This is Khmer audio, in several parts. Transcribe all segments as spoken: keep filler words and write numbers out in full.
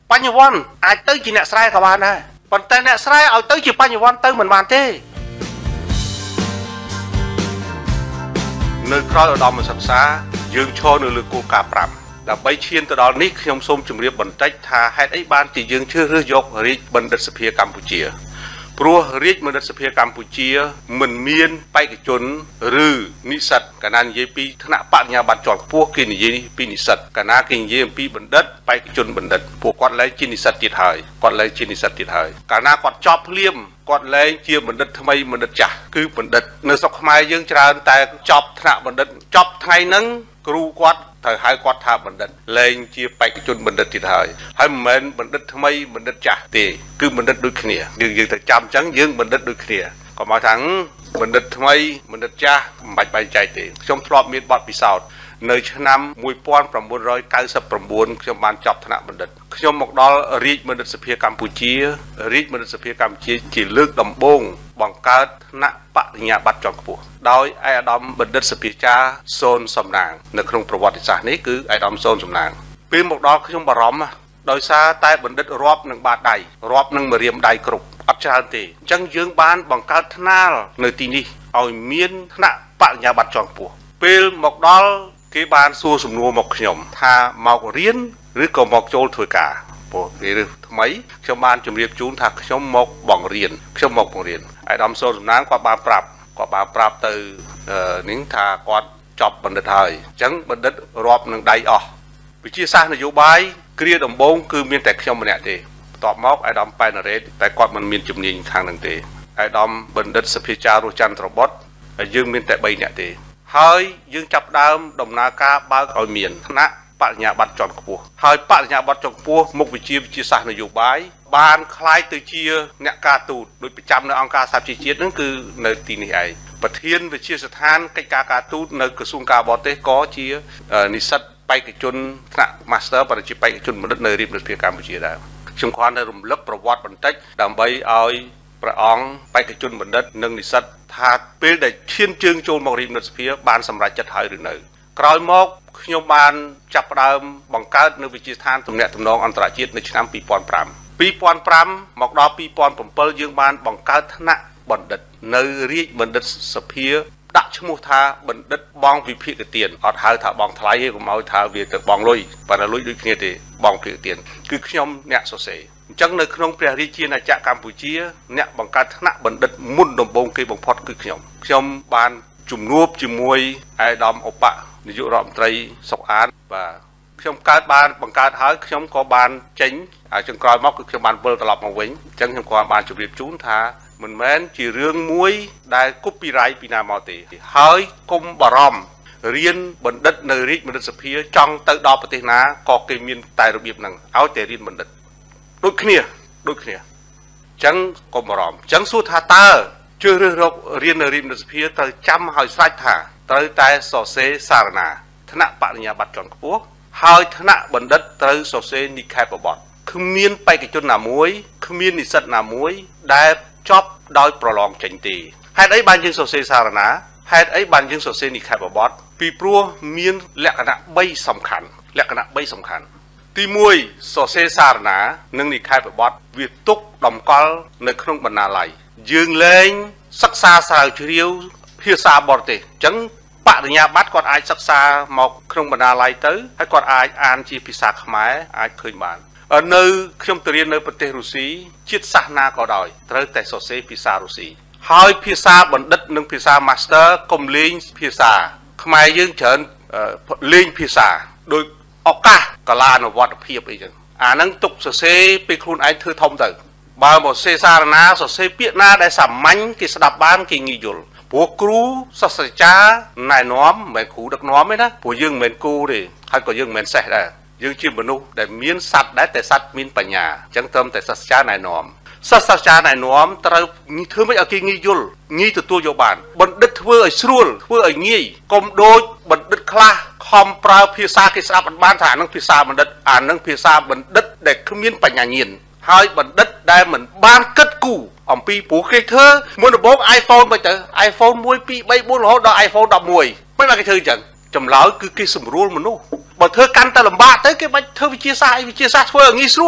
បញ្ញវន្តអាចទៅជាអ្នកស្រែក៏បានដែរប៉ុន្តែអ្នកស្រែឲ្យទៅជាបញ្ញវន្តទៅមិនបានទេនៅក្រោយឧត្តមសិក្សាយើងឈរនៅលើគោលការណ៍ប្រាំដើម្បីឈានទៅដល់នេះខ្ញុំសូមជម្រាបបន្តិចថាហេតុអីបានជាយើងជ្រើសរើសយករាជបណ្ឌិតសភាកម្ពុជាព្រោះរាជបណ្ឌិតសភាកម្ពុជាមិនមានបេក្ខជនឬនិស្សិតកាលណានិយាយពីថ្នាក់បរិញ្ញាបត្រជាន់ខ្ពស់គេនិយាយពីនិស្សិតកាលណាគេនិយាយអំពីបណ្ឌិតបេក្ខជនបណ្ឌិតពួកគាត់លែងជានិស្សិតទៀតហើយគាត់លែងជានិស្សិតទៀតហើយកាលណាគាត់ចប់ភ្លាមគាត់លែងជាបណ្ឌិតថ្មីបណ្ឌិតចាស់គឺបណ្ឌិតនៅស្រុកខ្មែរយើងច្រើនតែចប់ថ្នាក់បណ្ឌិតចប់ថ្ងៃហ្នឹងគ្រូគាត់ត្រូវហៅគាត់ថាបណ្ឌិតលែងជាបេក្ខជនបណ្ឌិតទៀតហើយហើយមិនមែនបណ្ឌិតថ្មីបណ្ឌិតចាស់ទេគឺបណ្ឌិតដូចគ្នាយើងយើងទៅចាំអញ្ចឹងយើងបណ្ឌិតដូចគ្នាក៏មកថាបណ្ឌិតថ្មីបណ្ឌិតចាស់មិនបាច់បែងចែកទេខ្ញុំធ្លាប់មានបទពិសោធន៍នៅឆ្នាំmột nghìn chín trăm chín mươi chínខ្ញុំបានចប់ថ្នាក់បណ្ឌិតខ្ញុំមកដល់រាជបណ្ឌិតសភាកម្ពុជារាជបណ្ឌិតសភាកម្ពុជាជាលើកដំបូងបង្កើតថ្នាក់បរិញ្ញាបត្រជាន់ខ្ពស់ដោយឯកឧត្តមបណ្ឌិតសភាចារសូនសំណាងនៅក្នុងប្រវត្តិសាស្ត្រនេះគឺឯកឧត្តមសូនសំណាងពេលមកដល់ខ្ញុំបារម្ភដោយសារតែបណ្ឌិតរាប់នឹងបាតដៃរាប់នឹងម្រាមដៃគ្រប់អត់ច្រើនទេអញ្ចឹងយើងបានបង្កើតថ្នាលនៅទីនេះឲ្យមានថ្នាក់បរិញ្ញាបត្រជាន់ខ្ពស់ពេលមកដល់គេបានសួរសំណួរមកខ្ញុំថាមករៀនឬក៏មកចូលធ្វើការព្រោះគេឬថ្មីខ្ញុំបានជម្រាបជូនថាខ្ញុំមកបង្រៀនខ្ញុំមកបង្រៀនឯកឧត្តមសូនសំណាងគាត់បានប្រាប់គាត់បានប្រាប់ទៅនេះថាគាត់ចប់បណ្ឌិតហើយអញ្ចឹងបណ្ឌិតរាប់នឹងដៃអស់វិជាសាស្ត្រនយោបាយគ្រាដំបូងគឺមានតែខ្ញុំម្នាក់ទេបន្ទាប់មកឯកឧត្តមប៉ែនរ៉េតតែគាត់មិនមានជំនាញខាងហ្នឹងទេឯកឧត្តមបណ្ឌិតសភាចាររស់ចន្ទរបុត្រហើយយើងមានតែបីនាក់ទេហើយយើងចាប់ដើមដំណើរការបើកឲ្យមានថ្នាក់បរិញ្ញាបត្រជាន់ខ្ពស់ហើយបរិញ្ញាបត្រជាន់ខ្ពស់មុខវិជ្ជាវិទ្យាសាស្ត្រនយោបាយបានคล้ายទៅជាអ្នកការទូតដោយប្រចាំនៅអង្គការសហជីវជាតិហ្នឹងគឺនៅទីនេះឯងប្រធានវិទ្យាស្ថានកិច្ចការការទូតនៅក្រសួងការបរទេសក៏ជានិស្សិតបេក្ខជនថ្នាក់ Master បរិជាបេក្ខជនបណ្ឌិតនៅរាជរដ្ឋាភិបាលកម្ពុជាដែរខ្ញុំគ្រាន់តែរំលឹកប្រវត្តិបន្តិចដើម្បីឲ្យព្រះអង្គបេក្ខជនបណ្ឌិតនិងនិស្សិតថាពេលដែលឈានជើងចូលមករាជរដ្ឋាភិបាលបានសម្រេចចិត្តហើយឬនៅក្រោយមកខ្ញុំបានចាប់ផ្ដើមបង្កើតនៅវិទ្យាស្ថានទំនាក់ទំនងអន្តរជាតិនៅឆ្នាំពីរពាន់ប្រាំពីរពាន់ប្រាំមកដល់ពីរពាន់bảyយើងបានបង្កើតថ្នាក់បណ្ឌិតនៅរាជបណ្ឌិតសភាដាក់ឈ្មោះថាបណ្ឌិតបងវិភាគទានអត់ហៅថាបងថ្លៃទេកុំឲ្យថាវាទៅបងលុយប៉ុន្តែលុយដូចគ្នាទេបងវិភាគទានគឺខ្ញុំអ្នកសរសេរអញ្ចឹងនៅក្នុងព្រះរាជាណាចក្រកម្ពុជាអ្នកបង្កើតថ្នាក់បណ្ឌិតមុនដំបូងគេបំផុតគឺខ្ញុំខ្ញុំបានជំនួបជាមួយឯកឧត្តមឧបនាយករដ្ឋមន្ត្រីសុកអានបាទខ្ញុំកើតបានបង្កើតហើយខ្ញុំក៏បានចេញហើយចុងក្រោយមកគឺខ្ញុំបានវិលត្រឡប់មកវិញអញ្ចឹងខ្ញុំក៏បានជម្រាបជូនថាមិនមែនជារឿងមួយដែល copyright ពីណាមកទេហើយកុំបារម្ភរៀនបណ្ឌិតនៅរាជបណ្ឌិតសភាចង់ទៅដល់ប្រទេសណាក៏គេមានតែរបៀបហ្នឹងឲ្យតែរៀនបណ្ឌិតដូចគ្នាដូចគ្នាអញ្ចឹងកុំបារម្ភអញ្ចឹងសួរថាតើជឿរើសរករៀននៅរាជបណ្ឌិតសភាត្រូវចាំឲ្យស្រេចថាត្រូវតែសរសេរសារណាថ្នាក់បរិញ្ញាបត្រជាន់ខ្ពស់ហើយថ្នាក់បណ្ឌិតត្រូវសរសេរនិក្ខេបបទគ្មានបេក្ខជនណាមួយគ្មាននិស្សិតណាមួយដែលចប់ដោយប្រឡងចេញទេហេតុអីបានយើងសរសេរសារណាហេតុអីបានយើងសរសេរនិក្ខេបបទពីព្រោះមានលក្ខណៈបីសំខាន់លក្ខណៈបីសំខាន់ទីមួយសរសេរសារណានិងនិក្ខេបបទវាទុកតម្កល់នៅក្នុងបណ្ណាល័យយើងលែងសិក្សាស្រាវជ្រាវភាសាបរទេសអញ្ចឹងបរិញ្ញាបត្រគាត់អាចសិក្សាមកក្នុងបណ្ណាល័យទៅហើយគាត់អាចអានជាភាសាខ្មែរអាចឃើញបាននៅខ្ញុំទៅរៀននៅប្រទេសរុស្ស៊ីជាតិសាសន៍ណាក៏ដោយត្រូវតែសរសេរភាសារុស្ស៊ីហើយភាសាបណ្ឌិតនិងភាសា Master កុំលេងភាសាខ្មែរយើងច្រើនលេងភាសាដោយឱកាសកលានុវត្តភាពអីចឹងអាហ្នឹងទុកសរសេរពេលខ្លួនឯងធ្វើធំទៅបើមកសរសេរសារណាសរសេរពាក្យណាដែលសាមញ្ញគេស្ដាប់បានគេងាយយល់ព្រោះគ្រូសាស្ត្រាចារ្យណែនាំមិនមែនគ្រូដឹកនាំទេណាព្រោះយើងមិនមែនគូទេហើយក៏យើងមិនមែនសេះដែរយើងជាមនុស្សដែលមានសត្វដែរតែសត្វមានបញ្ញាអញ្ចឹងត្រឹមតែសាស្ត្រាចារ្យណែនាំសាស្ត្រាចារ្យណែនាំត្រូវធ្វើម៉េចឲ្យគេងាយយល់ងាយទទួលយកបានបណ្ឌិតធ្វើឲ្យស្រួលធ្វើឲ្យងាយកុំដូចបណ្ឌិតខ្លះខំប្រើភាសាគេស្ដាប់មិនបានថាអានឹងភាសាបណ្ឌិតអានឹងភាសាបណ្ឌិតដែលគ្មានបញ្ញាញាណហើយបណ្ឌិតដែលមិនបានគិតគូរអំពីព្រោះគេធ្វើមុនដំបូង iPhone មិនទៅ iPhone មួយ ពីរ បី បួនរហូតដល់ iPhone ដប់មួយមិនបានគេធ្វើអញ្ចឹងចម្លើយគឺគេសម្រួលមនុស្សបើធ្វើកាន់តែលំបាកទៅគេបាច់ធ្វើវិទ្យាសាស្ត្រអីវិទ្យាសាស្ត្រធ្វើឲ្យងាយស្រួល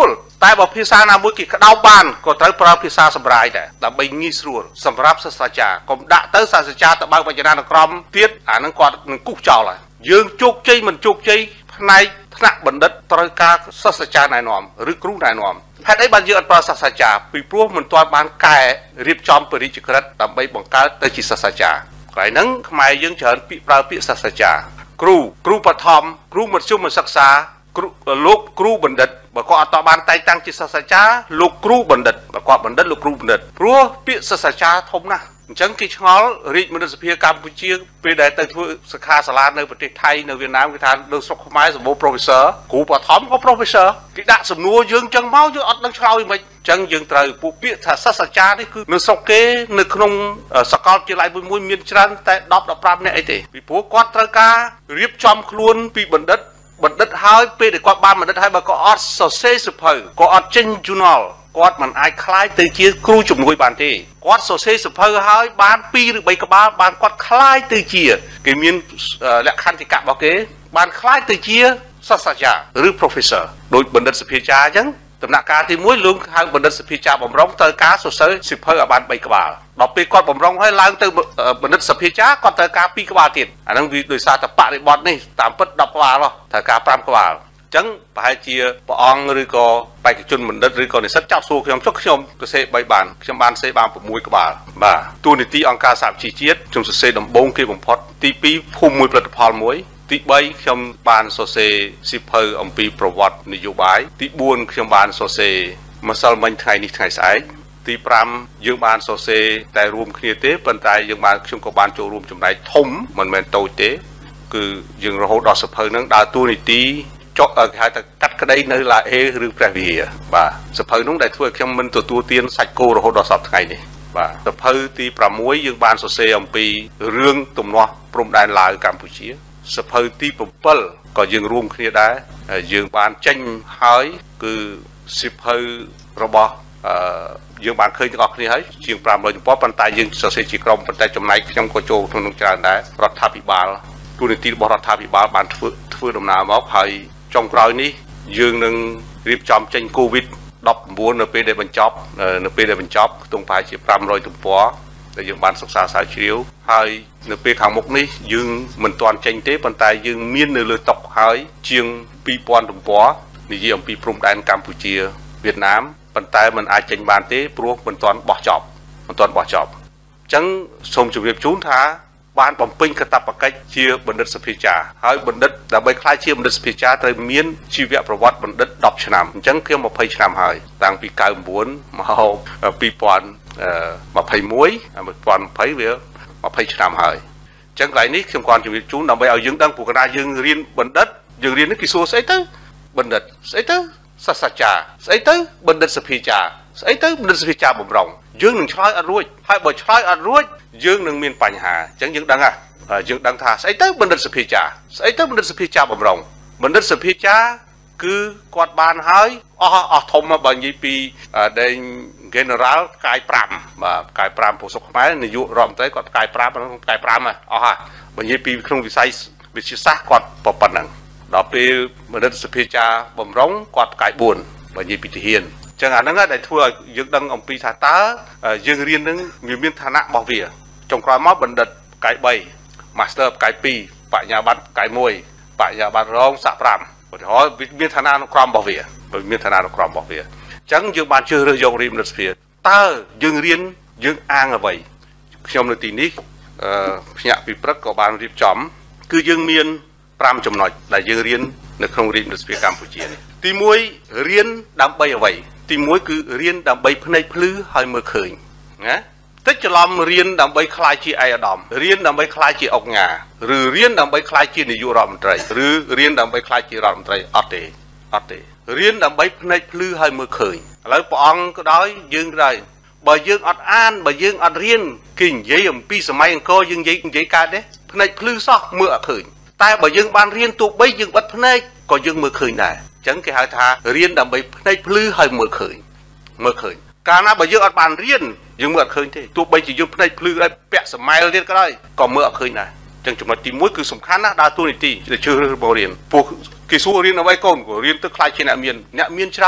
តែបើភាសាណាមួយគេក្តោបបានក៏ត្រូវប្រើភាសាសម្រាយដែរដើម្បីងាយស្រួលសម្រាប់សាស្ត្រាចារ្យកុំដាក់ទៅសាស្ត្រាចារ្យទៅបើកវចនានុក្រមទៀតអានឹងគាត់នឹងគូសចោលហើយយើងជោគជ័យមិនជោគជ័យផ្នែកថ្នាក់បណ្ឌិតត្រូវការសាស្ត្រាចារ្យណែនាំឬគ្រូណែនាំហេតុអីបានយើងអត់ប្រើសាស្ត្រាចារ្យពីព្រោះមិនទាន់បានកែរៀបចំពរិជ្ជក្រិតដើម្បីបង្កើតទៅជាសាស្ត្រាចារ្យកន្លែងហ្នឹងខ្មែរយើងច្រើនពាក្យប្រើពាក្យសាស្ត្រាចារ្យគ្រូគ្រូបឋមគ្រូមធ្យមសិក្សាគ្រូលោកគ្រូបណ្ឌិតបើគាត់អត់តបានតែងតាំងជាសាស្ត្រាចារ្យលោកគ្រូបណ្ឌិតបើគាត់បណ្ឌិតលោកគ្រូបណ្ឌិតព្រោះពាក្យសាស្ត្រាចារ្យធំណាស់អញ្ចឹងគេឆ្ងល់រាជមន្ត្រីសភាកម្ពុជាពេលដែលទៅធ្វើសិក្ខាសាលានៅប្រទេសថៃនៅវៀតណាមគេថានៅស្រុកខ្មែរសម្បូរ professor គ្រូបឋមក៏ professor គេដាក់សំណួរយើងអញ្ចឹងមកយើងអត់ដឹងឆ្លើយមិនអញ្ចឹងយើងត្រូវពួកពាក្យថាសាស្ត្រាចារ្យនេះគឺនៅស្រុកគេនៅក្នុងសាកលវិទ្យាល័យមួយមួយមានច្រើនតែដប់ ដប់ប្រាំនាក់អីទេពីព្រោះគាត់ត្រូវការរៀបចំខ្លួនពីបណ្ឌិតបណ្ឌិតហើយពេលដែលគាត់បានបណ្ឌិតហើយបើគាត់អត់សរសេរសៀវភៅគាត់អត់ចេញ journal គាត់មិនអាចខ្លាយទៅជាគ្រូជំនួយបានទេគាត់សរសេរសៀវភៅហើយបានពីរឬបីក្បាលបានគាត់ខ្លាយទៅជាគេមានលក្ខន្តិកៈរបស់គេបានខ្លាយទៅជាសាស្ត្រាចារ្យឬ professor ដោយបណ្ឌិតសភាចារ្យអញ្ចឹងដំណាក់កាលទីមួយលោកហៅបណ្ឌិតសភាចារ្យបំរុងត្រូវការសរសេរសៀវភៅឲ្យបានបីក្បាលដល់ពេលគាត់បំរុងហើយឡើងទៅបណ្ឌិតសភាចារ្យគាត់ត្រូវការពីរក្បាលទៀតអាហ្នឹងវាដោយសារតែបរិបទនេះតាមពិតដប់ក្បាលត្រូវការប្រាំក្បាលអញ្ចឹងប្រហែលជាព្រះអង្គឬក៏បេក្ខជនបណ្ឌិតឬក៏និស្សិតចោទសួរខ្ញុំចុះខ្ញុំសរសេរបីបានខ្ញុំបានសរសេរបាន៦ក្បាលបាទទូនីតិអង្គការសហជីវជាតិខ្ញុំសរសេរដំបូងគេបំផុតទីពីរភូមិមួយផលិតផលមួយទីបីខ្ញុំបានសរសេរសៀវភៅអំពីប្រវត្តិនយោបាយទីបួនខ្ញុំបានសរសេរម្សិលមិញថ្ងៃនេះថ្ងៃស្អែកទីប្រាំយើងបានសរសេរតែរួមគ្នាទេប៉ុន្តែយើងបានខ្ញុំក៏បានចូលរួមចំណែកធំមិនមែនតូចទេគឺយើងរហូតដល់សៀវភៅហ្នឹងដើរតួនាទីចុះគេហៅថាកាត់ក្តីនៅឡាអេឬព្រះវិហារបាទសៀវភៅនោះដែលធ្វើឲ្យខ្ញុំមិនទទួលទានសាច់គោរហូតដល់សប្តាហ៍ថ្ងៃនេះបាទសៀវភៅទីប្រាំមួយយើងបានសរសេរអំពីរឿងទំនាស់ព្រំដែនឡាវកម្ពុជាសៀវភៅទីbảyក៏យើងរួមគ្នាដែរយើងបានចេញហើយគឺសៀវភៅរបស់អឺយើងបានឃើញទាំងអស់គ្នាហើយជាងប្រាំរយទំព័រប៉ុន្តែយើងសរសេរជាក្រុមប៉ុន្តែចំណែកខ្ញុំក៏ចូលក្នុងនោះច្រើនដែររដ្ឋាភិបាលទូនីតិរបស់រដ្ឋាភិបាលបានធ្វើធ្វើដំណើរមកហើយចុងក្រោយនេះយើងនឹងរៀបចំចេញ COVID ដប់៩នៅពេលដែលបញ្ចប់នៅពេលដែលបញ្ចប់ខ្ទង់ប្រហែលជាប្រាំរយទំព័រដែលយើងបានសិក្សាស្រាវជ្រាវហើយនៅពេលខាងមុខនេះយើងមិនទាន់ចេញទេប៉ុន្តែយើងមាននៅលើតុហើយជាងពីរពាន់ទំព័រនិយាយអំពីព្រំដែនកម្ពុជាវៀតណាមប៉ុន្តែมันអាចចេញបានទេព្រោះមិនទាន់បោះចប់មិនទាន់បោះចប់អញ្ចឹងសូមជម្រាបជូនថាបានបំពេញកាតព្វកិច្ចជាបណ្ឌិតសភាចារ្យហើយបណ្ឌិតដើម្បីក្លាយជាបណ្ឌិតសភាចារ្យត្រូវមានជីវប្រវត្តិបណ្ឌិតដប់ឆ្នាំអញ្ចឹងខ្ញុំម្ភៃឆ្នាំហើយតាំងពី九九មកពីរពាន់ម្ភៃមួយ 二零二零វាម្ភៃឆ្នាំហើយអញ្ចឹងកន្លែងនេះខ្ញុំគាត់ជម្រាបជូនដើម្បីឲ្យយើងដឹងព្រោះកណ្ដាលយើងរៀនបណ្ឌិតយើងរៀននេះគេសួរស្អីទៅបណ្ឌិតស្អីទៅសាស្ត្រាចារ្យស្អីទៅបណ្ឌិតសភាចារ្យស្អីទៅបណ្ឌិតសភាចារ្យបំរុងយើងនឹងឆ្លើយអត់រួចហើយបើឆ្លើយអត់រួចយើងនឹងមានបញ្ហាអញ្ចឹងយើងដឹងហ่ะយើងដឹងថាស្អីទៅបណ្ឌិតសភាចារ្យស្អីទៅបណ្ឌិតសភាចារ្យបំរុងបណ្ឌិតសភាចារ្យគឺគាត់បានហើយអស់អស់ធំមកបើនិយាយពីដេញ General ផ្កាយប្រាំបាទផ្កាយប្រាំពុសុខខ្មែរនាយករដ្ឋមន្ត្រីគាត់ផ្កាយប្រាំផ្កាយប្រាំអស់ហើយបើនិយាយពីក្នុងវិស័យវិទ្យាសាស្ត្រគាត់ប៉ុណ្ណឹងដល់ពេលបណ្ឌិតសភាចារ្យបំរុងគាត់ផ្កាយបួនបើនិយាយពីទាហានអញ្ចឹងអាហ្នឹងដែលធ្វើឲ្យយើងដឹងអំពីថាតើយើងរៀននឹងវាមានឋានៈរបស់វាចុងក្រោយមកបណ្ឌិតផ្កាយបី Master ផ្កាយពីរបញ្ញាបត្រផ្កាយមួយបញ្ញាបត្ររងសាក់ប្រាំឧទាហរណ៍វាមានឋានានុក្រមរបស់វាមានឋានានុក្រមរបស់វាអញ្ចឹងយើងបានជ្រើសរើសយករៀនបណ្ឌិតសភាតើយើងរៀនយើងអាងអ្វីខ្ញុំនៅទីនេះអឺភ្នាក់ពីព្រឹកក៏បានរៀបចំគឺយើងមានប្រាំចំណុចដែលយើងរៀននៅក្នុងរៀនបណ្ឌិតសភាកម្ពុជានេះទីមួយរៀនដើម្បីអ្វីទីមួយគឺរៀនដើម្បីភ្នែកភ្លឺហើយមើលឃើញណាតិចច្រឡំរៀនដើម្បីខ្លាយជាឯកឧត្តមរៀនដើម្បីខ្លាយជាអង្គការឬរៀនដើម្បីខ្លាយជានាយករដ្ឋមន្ត្រីឬរៀនដើម្បីខ្លាយជារដ្ឋមន្ត្រីអត់ទេអត់ទេរៀនដើម្បីភ្នែកភ្លឺហើយមើលឃើញឥឡូវព្រះអង្គក៏ដោយយើងក៏ដោយបើយើងអត់អានបើយើងអត់រៀនគេនិយាយអំពីសម័យអង្គរយើងនិយាយនិយាយកើតទេភ្នែកភ្លឺសោះមើលអត់ឃើញតែបើយើងបានរៀនទោះបីយើងបិទភ្នែកក៏យើងមើលឃើញដែរអញ្ចឹងគេហៅថារៀនដើម្បីភ្នែកភ្លឺហើយមើលឃើញមើលឃើញកាលណាបើយើងអត់បានរៀនយើងមើលអត់ឃើញទេទោះបីជាយើងភ្នែកភ្លឺដែរពាក់សម័យទៀតក៏ដោយក៏មើលអត់ឃើញដែរអញ្ចឹងចំណុចទីមួយគឺសំខាន់ណាស់ដើរតួនាទីដែលជឿរើសមករៀនពួកគេសួររៀនអ្វីកូនក៏រៀនទៅខ្លាចជាអ្នកមានអ្នកមានច្រើនណាស់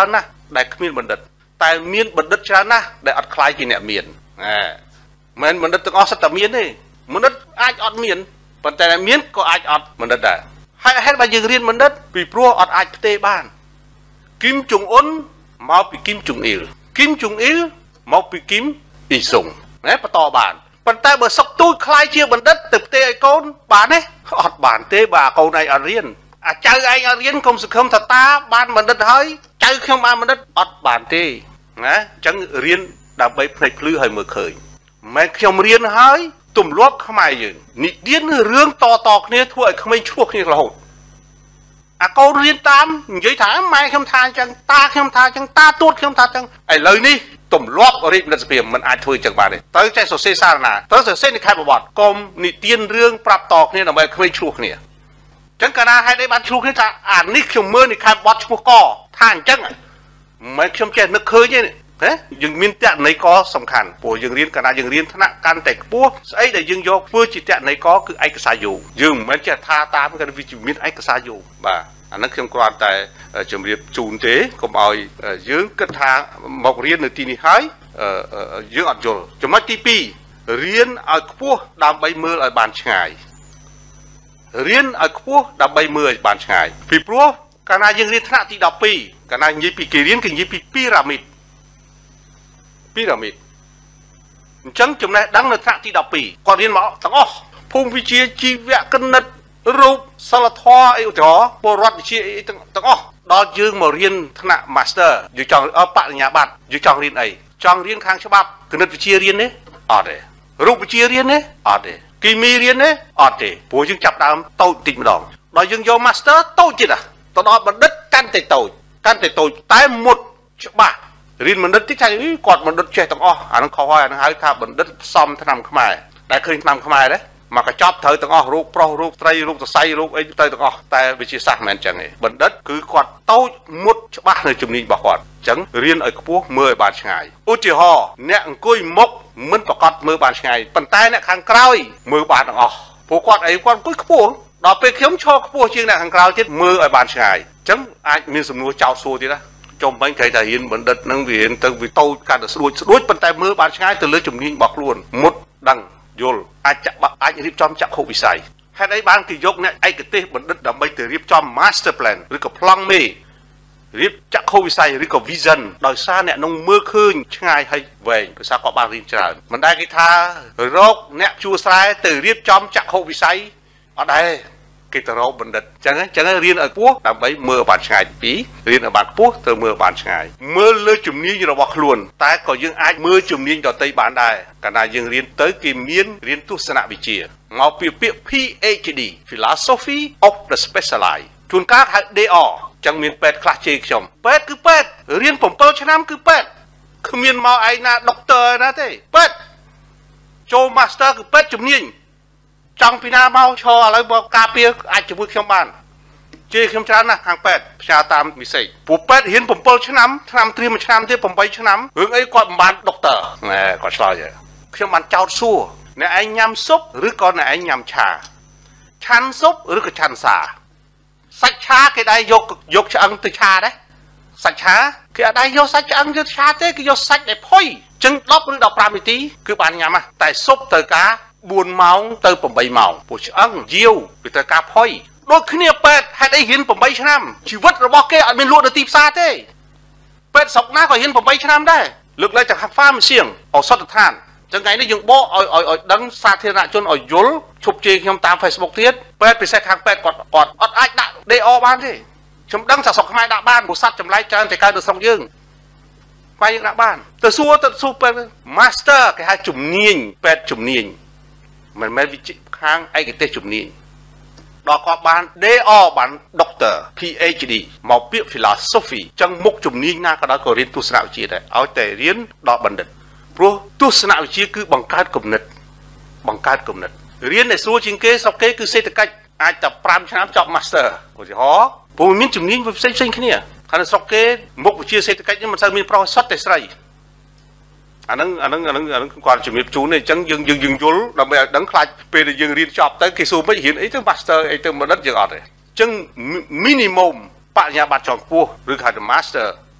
ដែលគ្មានបណ្ឌិតតែមានបណ្ឌិតច្រើនណាស់ដែលអត់ខ្លាយជាអ្នកមានមិនបណ្ឌិតទាំងអស់សិតតែមានទេបណ្ឌិតអាចអត់មានប៉ុន្តែមានក៏អាចអត់បណ្ឌិតដែរហើយហេតុបើយើងរៀនបណ្ឌិតពីព្រោះអត់អាចផ្ទេរបានគីមចុងអ៊ុនមកពីគីមចុងអ៊ីលគីមចុងអ៊ីលមកពីគីមអ៊ីសុងណាបន្តបានប៉ុន្តែបើសុកទូចខ្លាយជាបណ្ឌិតទៅផ្ទេរឲ្យកូនបានទេអត់បានទេបើកូនឯងអត់រៀនអាចៅឯងអត់រៀនកុំសង្ឃឹមថាតាបានបណ្ឌិតហើយចៅខ្ញុំបានបណ្ឌិតអត់បានទេណាអញ្ចឹងរៀនដើម្បីភ្នែកភ្លឺឲ្យមើលឃើញមិនមែនខ្ញុំរៀនហើយទម្លាប់ខ្មែរយើងនិទានរឿងតតគ្នាធ្វើឲ្យក្មេងឈ្លោះគ្នារហូតអាកូនរៀនតាមនិយាយថាម៉ែខ្ញុំថាអញ្ចឹងតាខ្ញុំថាអញ្ចឹងតាទួតខ្ញុំថាអញ្ចឹងឥឡូវនេះទម្លាប់រាជបណ្ឌិតសភាមិនអាចធ្វើអញ្ចឹងបានទេត្រូវចេះសរសេរសារណាត្រូវសរសេរនិក្ខេបបទកុំនិទានរឿងប្រាប់តគ្នាដើម្បីក្មេងឈ្លោះគ្នាអញ្ចឹងកាលណាហេតុអីបានឈ្លោះគ្នាថាអានេះខ្ញុំមើលនិក្ខេបបទឈ្មោះកថាអញ្ចឹងមិនខ្ញុំចេះនឹកឃើញទេហ៎យើងមានតន័យកសំខាន់ព្រោះយើងរៀនកាលណាយើងរៀនថ្នាក់កាន់តែខ្ពស់ស្អីដែលយើងយកធ្វើជាតន័យកគឺឯកសារយោងយើងមិនមែនចេះថាតាមគឺវាមានឯកសារយោងបាទអានេះខ្ញុំគ្រាន់តែជម្រាបជូនទេកុំឲ្យយើងគិតថាមករៀននៅទីនេះហើយយើងអត់យល់ចំណុចទីពីររៀនឲ្យខ្ពស់ដើម្បីមើលឲ្យបានឆ្ងាយរៀនឲ្យខ្ពស់ដើម្បីមើលឲ្យបានឆ្ងាយពីព្រោះកាលណាយើងរៀនថ្នាក់ទីដប់ពីរកាលណានិយាយពីគេរៀនគេនិយាយពីពីរ៉ាមីតពីរ៉ាមីតអញ្ចឹងចំណេះដឹងនៅថ្នាក់ទីដប់ពីរគាត់រៀនមកទាំងអស់ភូមិវិទ្យាជីវៈគណិតរូបសិលធម៌អីឧទាហរណ៍ពលរដ្ឋវិទ្យាអីទាំងអស់ដល់យើងមករៀនថ្នាក់ Master យើងចង់បរិញ្ញាបត្រយើងចង់រៀនអីចង់រៀនខាងច្បាប់គណិតវិទ្យារៀនទេអត់ទេរូបវិទ្យារៀនទេអត់ទេគីមីរៀនទេអត់ទេព្រោះយើងចាប់ដើមតូចតិចម្ដងដល់យើងយក Master តូចទៀតទៅដល់បណ្ឌិតកាន់តែតូចកាន់តែតូចតែមុតច្បាស់រៀនបណ្ឌិតតិចថាគាត់បណ្ឌិតចេះទាំងអស់អានឹងខុសហើយអានឹងហៅថាបណ្ឌិតផ្សំឆ្នាំខ្មែរតែឃើញឆ្នាំខ្មែរទេមកកញ្ចប់ត្រូវទាំងអស់រូបប្រុសរូបស្រីរូបសរសៃរូបអីទៅទាំងអស់តែវិទ្យាសាស្ត្រមិនមែនចឹងទេបណ្ឌិតគឺគាត់តូចមុតច្បាស់នៅជំនាញរបស់គាត់អញ្ចឹងរៀនឲ្យខ្ពស់មើលឲ្យបានឆ្ងាយឧទាហរណ៍អ្នកអង្គុយមុខមិនប្រកាសមើលបានឆ្ងាយប៉ុន្តែអ្នកខាងក្រោយមើលបានទាំងអស់ព្រោះគាត់អីគាត់អង្គុយខ្ពស់ដល់ពេលខ្ញុំឈរខ្ពស់ជាងអ្នកខាងក្រោយទៀតមើលឲ្យបានឆ្ងាយអញ្ចឹងអាចមានសំណួរចោទសួរទៀតណាចំបាញ់គេថារៀនបណ្ឌិតនឹងវារៀនទៅវាតូចកាន់តែស្ដួចស្ដួចប៉ុន្តែមើលបានឆ្ងាយទៅលើជំនាញរបស់ខ្លួនមុតដឹងយល់អាចអាចរៀបចំចក្ខុវិស័យហេតុអីបានគេយកអ្នកឯកទេសបណ្ឌិតដើម្បីទៅរៀបចំ Master Plan ឬក៏ប្លង់មេរៀបចក្ខុវិស័យឬក៏ Vision ដោយសារអ្នកនឹងមើលឃើញឆ្ងាយហើយវែងភាសាគាត់បានរៀនច្រើនមិនដែលគេថារកអ្នកជួស្រែទៅរៀបចំចក្ខុវិស័យអត់ដែរគេទៅរកបណ្ឌិតអញ្ចឹងអញ្ចឹងរៀនឲ្យខ្ពស់ដើម្បីមើលបានឆ្ងាយពីរៀនឲ្យបានខ្ពស់ទៅមើលបានឆ្ងាយមើលលើជំនាញរបស់ខ្លួនតែក៏យើងអាចមើលជំនាញដទៃបានដែរកាលណាយើងរៀនទៅគេមានរៀនទស្សនវិជ្ជាមកពីពាក្យ PhD Philosophy of the Specialized ជួនកាលហៅ D R អញ្ចឹងមានពេទ្យខ្លះជេរខ្ញុំពេទ្យគឺពេទ្យរៀន7ឆ្នាំគឺពេទ្យគ្មានមកឯណាដុកទ័រណាទេពេទ្យចូល Master គឺពេទ្យជំនាញចង់ពីណាមកឈរឥឡូវមកការពារអាចជាមួយខ្ញុំបានជេរខ្ញុំច្រើនណាស់ខាងពេទ្យផ្សាយតាមវិស័យពួកពេទ្យរៀន7ឆ្នាំឆ្នាំត្រៀមមួយឆ្នាំទៀត8ឆ្នាំរឿងអីគាត់មិនបានដុកទ័រណែគាត់ឆ្លើយខ្ញុំបានចោទសួរអ្នកឯងញ៉ាំស៊ុបឬក៏អ្នកឯងញ៉ាំឆាឆាន់ស៊ុបឬក៏ឆាន់សាសាច់ឆាគេដែរយកយកឆ្អឹងទៅឆាដែរសាច់ឆាគេអត់ដែរយកសាច់ឆ្អឹងយកឆាទេគេយកសាច់ដែលផុយចឹង10ឬ15នាទីគឺបានញ៉ាំហ่ะតែស៊ុបទៅកា4ម៉ោងទៅ8ម៉ោងព្រោះឆ្អឹងយាវវាត្រូវការផុយដូចគ្នាពេទ្យហេតុអីរៀន8ឆ្នាំជីវិតរបស់គេអត់មានលក់នៅទីផ្សារទេពេទ្យស្រុកណាក៏រៀន8ឆ្នាំដែរលើកឡើងจาก Pharmacy ឱសថដ្ឋានចឹងថ្ងៃនេះយើងបកឲ្យឲ្យឲ្យដឹងសាធារណជនឲ្យយល់ឈប់ជេរខ្ញុំតាម Facebook ទៀតពេទ្យពិសេសខាងពេទ្យគាត់គាត់អត់អាចដាក់ D R បានទេខ្ញុំដឹងថាស្រុកខ្មែរដាក់បានព្រោះសត្វចម្លែកច្រើនតែកើតនៅស្រុកយើងខ្មែរយើងដាក់បានទៅសួរទៅសួរពេទ្យ Master គេហៅជំនាញពេទ្យជំនាញមិនមែនវិជ្ជាខាងឯកទេសជំនាញដល់គាត់បាន D R បាន Doctor PhD មកពាក្យ Philosophy ចឹងមុខជំនាញណាក៏ដោយក៏រៀនទស្សនវិជ្ជាដែរឲ្យតែរៀនដល់បណ្ឌិតព្រោះទស្សនវិជ្ជាគឺបង្កើតគំនិតបង្កើតគំនិតរៀនតែស្រួលជាងគេស្រុកគេគឺសេដ្ឋកិច្ចអាចតែ5ឆ្នាំចប់ Master ឧទាហរណ៍ព្រោះមានជំនាញផ្សេងផ្សេងគ្នាខាងស្រុកគេមុខវិជ្ជាសេដ្ឋកិច្ចនេះមិនសូវមានប្រុសសុទ្ធតែស្រីអាហ្នឹងអាហ្នឹងអាហ្នឹងអាហ្នឹងគាត់ជំរាបជូនទេអញ្ចឹងយើងយើងយើងយល់ដើម្បីឲ្យដឹងខ្លាចពេលដែលយើងរៀនចប់ទៅគេសួរមិនរៀនអីទៅ Master អីទៅបណ្ឌិតយើងអត់ទេអញ្ចឹង minimum បរិញ្ញាបត្រជាន់ខ្ពស់ឬហៅថា Master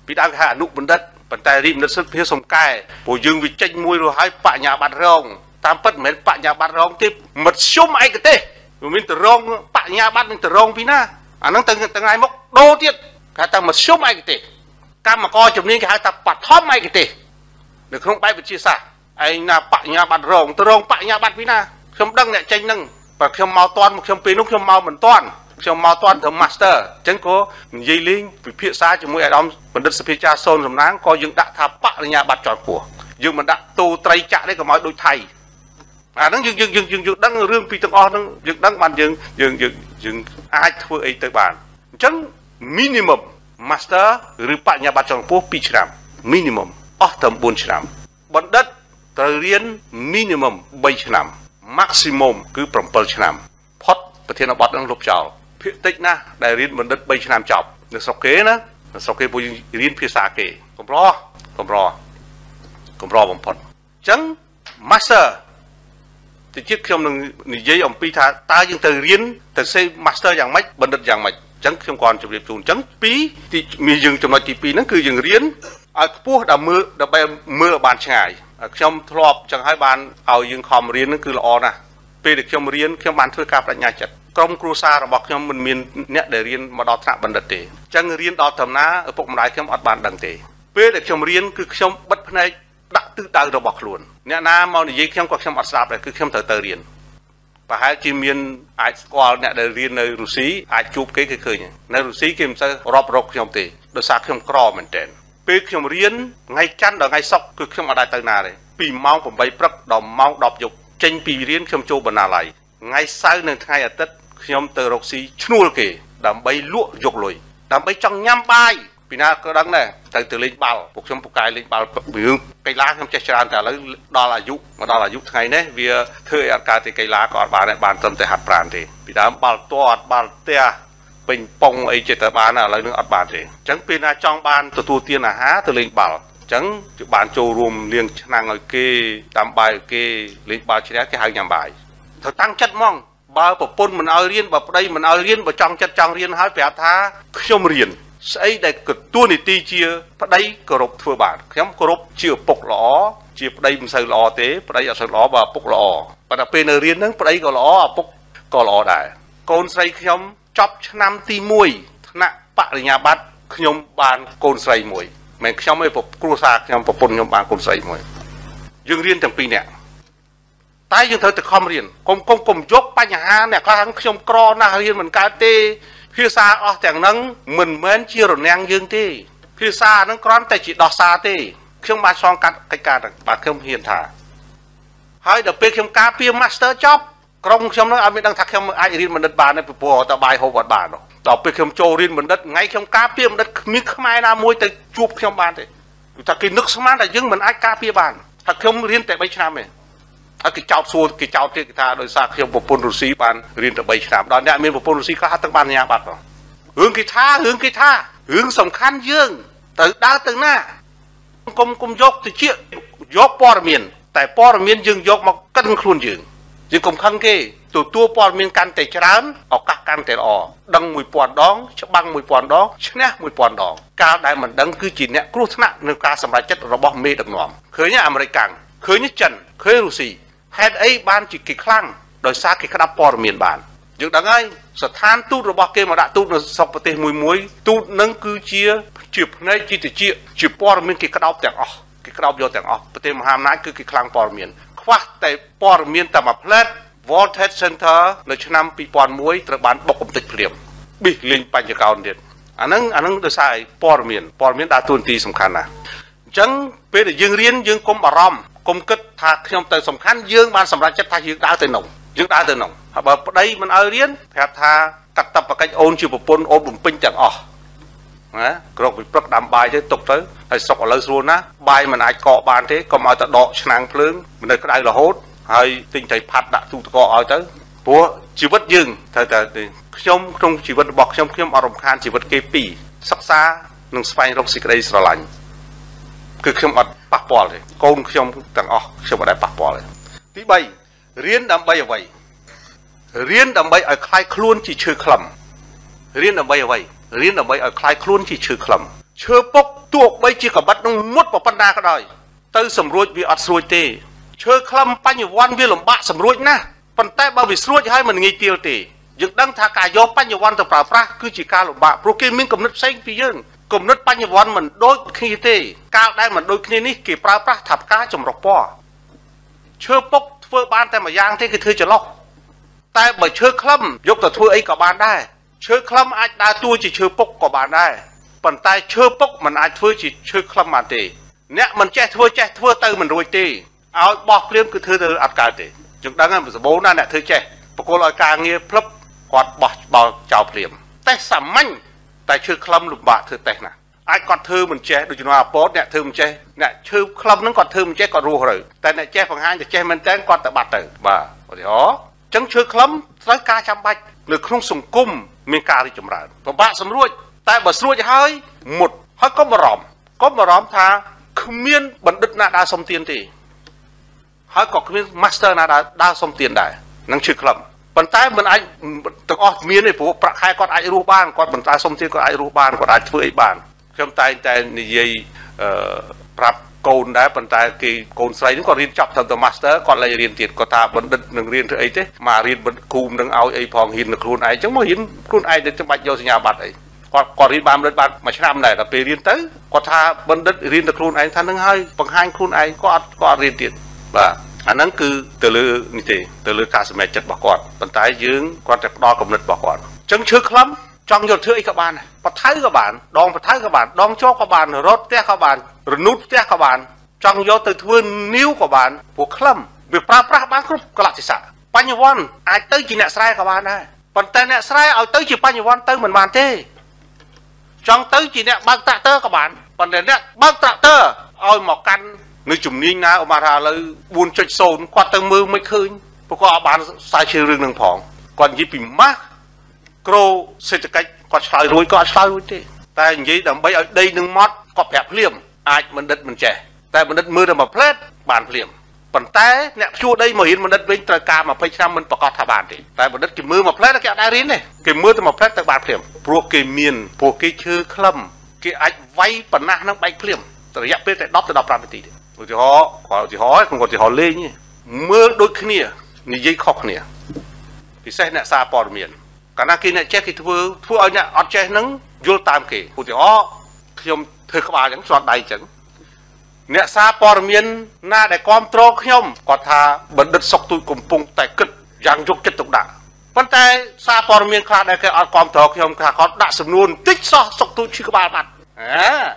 ពីដើមគេហៅអនុបណ្ឌិតប៉ុន្តែរីបណ្ឌិតសិទ្ធិភាពសំកែព្រោះយើងវាចេញមួយរួចហើយបញ្ញាបត្ររងតាមពិតមិនមែនបញ្ញាបត្ររងទេមធ្យមឯកទេសវាមានទៅរងបញ្ញាបត្រនឹងទៅរងពីណាអាហ្នឹងទាំងថ្ងៃមកដូរទៀតគេថាមធ្យមឯកទេសកម្មករជំនាញគេហៅថាបឋមឯកទេសនៅក្នុងបែបវិទ្យាសាស្ត្រឯងណាបញ្ញាបត្ររងទៅរងបញ្ញាបត្រពីណាខ្ញុំដឹងអ្នកចេញហ្នឹងបើខ្ញុំមកតាន់ខ្ញុំពេលនោះខ្ញុំមកមិនតាន់ខ្ញុំមកតាន់ទៅ master អញ្ចឹងក៏និយាយលេងពិភាក្សាជាមួយអាដាមបណ្ឌិតសភាចាសូនសំណាងក៏យើងដាក់ថាបញ្ញាបត្រជាន់ខ្ពស់យើងមិនដាក់ទូត្រីចាក់ទេកុំឲ្យដូចថៃអាហ្នឹងយើងយើងយើងយើងយើងដឹងរឿងពីទាំងអស់ហ្នឹងយើងដឹងបានយើងយើងយើងយើងអាចធ្វើអីទៅបានអញ្ចឹង minimum master ឬបញ្ញាបត្រជាន់ខ្ពស់ពីរឆ្នាំ minimum អស់ត្រឹមបួនឆ្នាំបណ្ឌិតត្រូវរៀន minimum បីឆ្នាំ maximum គឺប្រាំពីរឆ្នាំផុតប្រធានបទនឹងលុបចោលភាគតិចណាស់ដែលរៀនបណ្ឌិតបីឆ្នាំចប់នៅស្រុកគេណានៅស្រុកគេពួកយើងរៀនភាសាគេកម្រកម្រកម្របំផុតអញ្ចឹង master តិចទៀតខ្ញុំនឹងនិយាយអំពីថាតើយើងទៅរៀនទៅសេ master យ៉ាងម៉េចបណ្ឌិតយ៉ាងម៉េចអញ្ចឹងខ្ញុំគាត់ជម្រាបជូនអញ្ចឹងពីរទីមានយើងចំណុចទីពីរហ្នឹងគឺយើងរៀនឲ្យខ្ពស់ដើម្បីមើលដើម្បីមើលបានឆ្ងាយខ្ញុំធ្លាប់ចឹងហើយបានឲ្យយើងខំរៀនហ្នឹងគឺល្អណាស់ពេលដែលខ្ញុំរៀនខ្ញុំបានធ្វើការបញ្ញាចិត្តក្រុមគ្រួសាររបស់ខ្ញុំមិនមានអ្នកដែលរៀនមកដល់ថ្នាក់បណ្ឌិតទេអញ្ចឹងរៀនដល់ដំណាឪពុកម្ដាយខ្ញុំអត់បានដឹងទេពេលដែលខ្ញុំរៀនគឺខ្ញុំបិទភ្នែកដាក់ទិសដៅរបស់ខ្លួនអ្នកណាមកនិយាយខ្ញុំក៏ខ្ញុំអត់ស្ដាប់ដែរគឺខ្ញុំត្រូវទៅរៀនប្រហែលជាមានអាចស្គាល់អ្នកដែលរៀននៅរុស្ស៊ីអាចជួបគេគេឃើញនៅរុស្ស៊ីគេមិនសូវរាប់រកខ្ញុំទេដោយសារខ្ញុំក្រមែនតើពេលខ្ញុំរៀនថ្ងៃច័ន្ទដល់ថ្ងៃសុក្រគឺខ្ញុំអត់ដែរទៅណាទេពីម៉ោងប្រាំបីព្រឹកដល់ម៉ោងដប់យប់ចេញពីរៀនខ្ញុំចូលបណ្ណាល័យថ្ងៃសៅរ៍និងថ្ងៃអាទិត្យខ្ញុំទៅរកស៊ីឈ្នួលគេដើម្បីលក់យកលុយដើម្បីចង់ញ៉ាំបាយពីណាក៏ដឹងដែរទៅទៅលេងបាល់ពួកខ្ញុំពូកែលេងបាល់រឿងកីឡាខ្ញុំចេះច្រើនតែឥឡូវដល់អាយុមកដល់អាយុថ្ងៃនេះវាធ្វើឲ្យអត់កើតទេកីឡាក៏អត់បានដែរបានត្រឹមតែហាត់ប្រាណទេពីដើមបាល់ទាត់បាល់ទះពេញប៉ុងអីចិត្តតែបានឥឡូវនឹងអត់បានទេអញ្ចឹងពេលណាចង់បានទទួលទានអាហារទៅលេងបាល់អញ្ចឹងគឺបានចូលរួមលៀងឆ្នាំងឲ្យគេតាមបាយឲ្យគេលេងបាល់ជ្រះគេហៅញ៉ាំបាយត្រូវតាំងចិត្តហ្មងបើប្រពន្ធមិនឲ្យរៀនបើប្តីមិនឲ្យរៀនបើចង់ចិត្តចង់រៀនហើយប្រាប់ថាខ្ញុំរៀនស្អីដែលកទួលនីតិជាប្តីគោរពធ្វើបានខ្ញុំគោរពជាឪពុកល្អជាប្តីមិនសូវល្អទេប្តីអត់សូវល្អបើឪពុកល្អប៉ុន្តែពេលនៅរៀនហ្នឹងប្តីក៏ល្អឪពុកក៏ល្អដែរកូនស្រីខ្ញុំចប់ឆ្នាំទីមួយថ្នាក់បរិញ្ញាបត្រខ្ញុំបានកូនស្រីមួយមិនខ្ញុំទេគ្រួសារខ្ញុំប្រពន្ធខ្ញុំបានកូនស្រីមួយយើងរៀនទាំងពីរនាក់តែយើងត្រូវតែខំរៀនកុំកុំកុំយកបញ្ហាអ្នកខ្លះខ្ញុំក្រណាស់រៀនមិនកើតទេភាសាអស់ទាំងហ្នឹងមិនមែនជារនាំងយើងទេភាសាហ្នឹងគ្រាន់តែជាដោះសារទេខ្ញុំបានឆ្លងកាត់កិច្ចការហ្នឹងបាទខ្ញុំហ៊ានថាហើយដល់ពេលខ្ញុំការពារ master ចប់ក្រុមខ្ញុំហ្នឹងអត់មានដឹងថាខ្ញុំអាចរៀនបណ្ឌិតបានទេព្រោះតបាយហូបអត់បានដល់ពេលខ្ញុំចូលរៀនបណ្ឌិតថ្ងៃខ្ញុំការពារបណ្ឌិតគ្មានខ្មែរណាមួយទៅជួបខ្ញុំបានទេគឺថាគេនឹកស្មានថាយើងមិនអាចការពារបានថាខ្ញុំរៀនតែបីឆ្នាំទេហើយគេចោតសួរគេចោតទៀតគេថាដោយសារខ្ញុំប្រពន្ធរុស្ស៊ីបានរៀនតែបីឆ្នាំដល់អ្នកមានប្រពន្ធរុស្ស៊ីខ្លះទាំងបានញ៉ាំបាត់បងរឿងគេថារឿងគេថារឿងសំខាន់យើងទៅដើរទៅណាកុំកុំយកទៅជាយកព័ត៌មានតែព័ត៌មានយើងយកមកកិនខ្លួនយើងយើងកុំខឹងគេទទួលព័ត៌មានកាន់តែច្រើនឱកាសកាន់តែល្អដឹងមួយពាន់ដងច្បាំងមួយពាន់ដងឈ្នះមួយពាន់ដងកាលដែលមិនដឹងគឺជាអ្នកគ្រោះថ្នាក់នៅការសម្រេចចិត្តរបស់មេដឹកនាំឃើញអាមេរិកកាំងឃើញចិនឃើញរុស្ស៊ីហេតុអីបានជាគេខ្លាំងដោយសារគេក្តាប់ព័ត៌មានបានយើងដឹងហើយស្ថានទូតរបស់គេមកដាក់ទូតនៅស្រុកប្រទេសមួយមួយទូតនឹងគឺជាជាភ្នែកជាតិចជាព័ត៌មានគេក្តោបទាំងអស់គេក្តោបយកទាំងអស់ប្រទេសមហាអំណាចគឺគេខ្លាំងព័ត៌មានខ្វះតែព័ត៌មានតែមួយផ្លែត World Trade Center នៅឆ្នាំពីរពាន់មួយត្រូវបានបុកកំទេចភ្លាមប៊ីសលេងបញ្ចកោណទៀតអាហ្នឹងអាហ្នឹងដោយសារព័ត៌មានព័ត៌មានដើរតួនាទីសំខាន់ណាស់អញ្ចឹងពេលដែលយើងរៀនយើងកុំបារម្ភកុំគិតថាខ្ញុំទៅសំខាន់យើងបានសម្រេចចិត្តថាយើងដើរទៅនោះយើងដើរទៅនោះហើយបើប្តីមិនឲ្យរៀនប្រាប់ថាកតបកិច្ចអូនជាប្រពន្ធអូនបំពេញទាំងអស់ណាក្រោកពីព្រឹកដាំបាយទៅទុកទៅហើយស្រុកឥឡូវស្រួលណាស់បាយមិនអាចកកបានទេកុំឲ្យទៅដកឆ្នាំងភ្លើងមិននៅក្តៅរហូតហើយទិញត្រីផាត់ដាក់ទូទឹកកកឲ្យទៅព្រោះជីវិតយើងត្រូវតែខ្ញុំក្នុងជីវិតរបស់ខ្ញុំខ្ញុំអត់រំខានជីវិតគេពីរសិក្សានិងស្វែងរកសេចក្តីស្រឡាញ់គឺខ្ញុំអត់ប៉ះពាល់ទេកូនខ្ញុំទាំងអស់ខ្ញុំអត់ដែលប៉ះពាល់ទេទីបីរៀនដើម្បីអ្វីរៀនដើម្បីឲ្យคลายខ្លួនជាឈើខ្លឹមរៀនដើម្បីអ្វីរៀនដើម្បីឲ្យคลายខ្លួនជាឈើខ្លឹមเชื่อปกตัวใบจีกับบัดน้องมดปปันดาก็ได้เตอสำรวจวิอัดสรวยเตเชื่อคลำปัญญวันวิลมบะสำรวจนะปันแต่บาวิสรวจให้มันไงเตียวเตยึกดังทากายอปัญญวันต่อปราบพระคือจีการลมบะโปรแกรมมิ่งกำนัดเซ็งปียืนกำนัดปัญญวันมันโดยคีเตก้าวได้มันโดยคีนี้กี่ปราบพระถับก้าจมรปอเชื่อปกเฟื่อบานแต่มายางที่คือเธอจะล็อกแต่บ่เชื่อคลำยกแต่ทั่วไอ้กับบานได้เชื่อคลำอาจได้ตัวจีเชื่อปกกับบานได้ปันแต่เชื่อปกมันอาจทั่วจีเชื่อคลำมาเตเนี่ยมันแจ้ทั่วแจ้ทั่วเตอมันรวยเตเอาบอกเลี้ยมคือเธอเธออัดการเตจึงดังนั้นสมบูรณ์นั่นแหละเธอแจ้ปกติการเงี้ยพลับกอดบอกบอกเจ้าเปลี่ยมแต่สามัญแต่เชื่อคลำหลุมบะเธอแต่น่ะไอ้กอดเธอมันแจ้โดยเฉพาะโป๊ดเนี่ยเธอมันแจ้เนี่ยเชื่อคลำนั้นกอดเธอมันแจ้กอดรู้เลยแต่เนี่ยแจ้ฝั่งห้างจะแจ้มันแจ้กอดแต่บัดเตอบ่าเดี๋ยวจังเชื่อคลำสายการจำบัดหรือครุ่งส่งกุ้มมีการที่จำรันพอบะสำรวจแต่บะสำรวจให้หมดเขาก็มารอมก็มารอมท่าขมิ้นบัณฑิตนาดาสมเตียนตีเขาก็ขมิ้นมาสเตอร์นาดาดาสมเตียนได้นั่งชื่อคลำปันท้ายมันไอ้ต้องออกเมียในผู้ประคายก็ไอ้รู้บ้านก็ปันท้ายสมเตียนก็ไอ้รู้บ้านก็ไอ้เฟื่อยบ้านคำตายแต่ในยัยปรับโกนได้ปันท้ายกี่โกนใส่นี่ก็เรียนจับทำตัวมาสเตอร์ก็เลยเรียนติดก็ตาบัณฑิตหนึ่งเรียนเธอไอ้เจ้มาเรียนบัณฑิตคูมหนึ่งเอาไอ้พองหินหนึ่งครูนไอ้จังมาหินครูนไอ้เดี๋ยวจะบัดโยสัญญาบัตรไอ้ก่อนก่อนเรียนบามเรียนบามมาชนะไหนแต่ไปเรียนเต้ก็ท่าบัณฑิตเรียนแต่ครูนไอ้ท่านนึงให้ปังหันครูนไอ้ก็ก็เรียนติดว่าอันนั้นคือเตลือนี่เตเตลือการสมัยจัดบอกก่อนปัญไตยืงก่อนจะดอกกำเนิดบอกก่อนจังเชื่อคล้ำจังหยดเชื่ออีกบานปะไทยกับบานดองปะไทยกับบานดองโจ๊กกับบานรถแต้กับบานหรือนุชแต้กับบานจังหยดตื่นทื่นนิ้วกับบานพวกคล้ำเบียปลาปลาบางครุบกลักศิษะปัญญวันอาจเตยจีเนสไรกับบานได้ปัญแต่เนสไรเอาเตยจีปัญญวันเตยเหมือนบานเต้จังเตยจีเนบางตะเตอกับบานปัญแต่เนบางตะเตอเอาหมอกกันในจุ่มนี้นะออกมาทาเลยบุญจุดโซนกวาดตั้งมือไม่คืนเพราะก็อาบานสายเชื่อเรื่องหนึ่งผองก่อนยิบปีมากโกรเศรษฐกิจก็ใช้รวยก็ใช้รวยที่แต่อย่างนี้ดังใบเอาได้หนึ่งมัดก็แผลเพลี่ยมอาจมันดัดมันแฉแต่มันดัดมือดังมาเพลดบานเพลี่ยมปันแต่เนี่ยชั่วได้มาเห็นมันดัดเป็นตระการมาพยายามมันประกอบทบานที่แต่มันดัดกี่มือมาเพลดแล้วแกได้รินเนี่ยกี่มือจะมาเพลดแต่บานเพลี่ยมพวกกี่เมียนพวกกี่ชื่อคล่ำกี่อาจไว้ปัญหานั่งใบเพลี่ยมแต่ระยะเป็นแต่ดอกแต่ดอกปราบตีที่họ họ thì họ không còn thì họ lên nhỉ mưa đôi khi như dây khóc nè thì sẽ nè xa bò miền cả na kia nè chết thì thưa thưa ở nhà ở chết nắng vô tam kì thì họ khi ông thưa các bà chẳng soạn đầy chẳng nè xa bò miền na để con trâu khi ông còn thà bận đất sọc tôi cùng pung tại cất giang dục chất tục đạn vấn đề xa bò miền khác đây cái ở con trâu khi ông khác có đạn sầm luôn tích so sọc tôi chưa các bà mặt à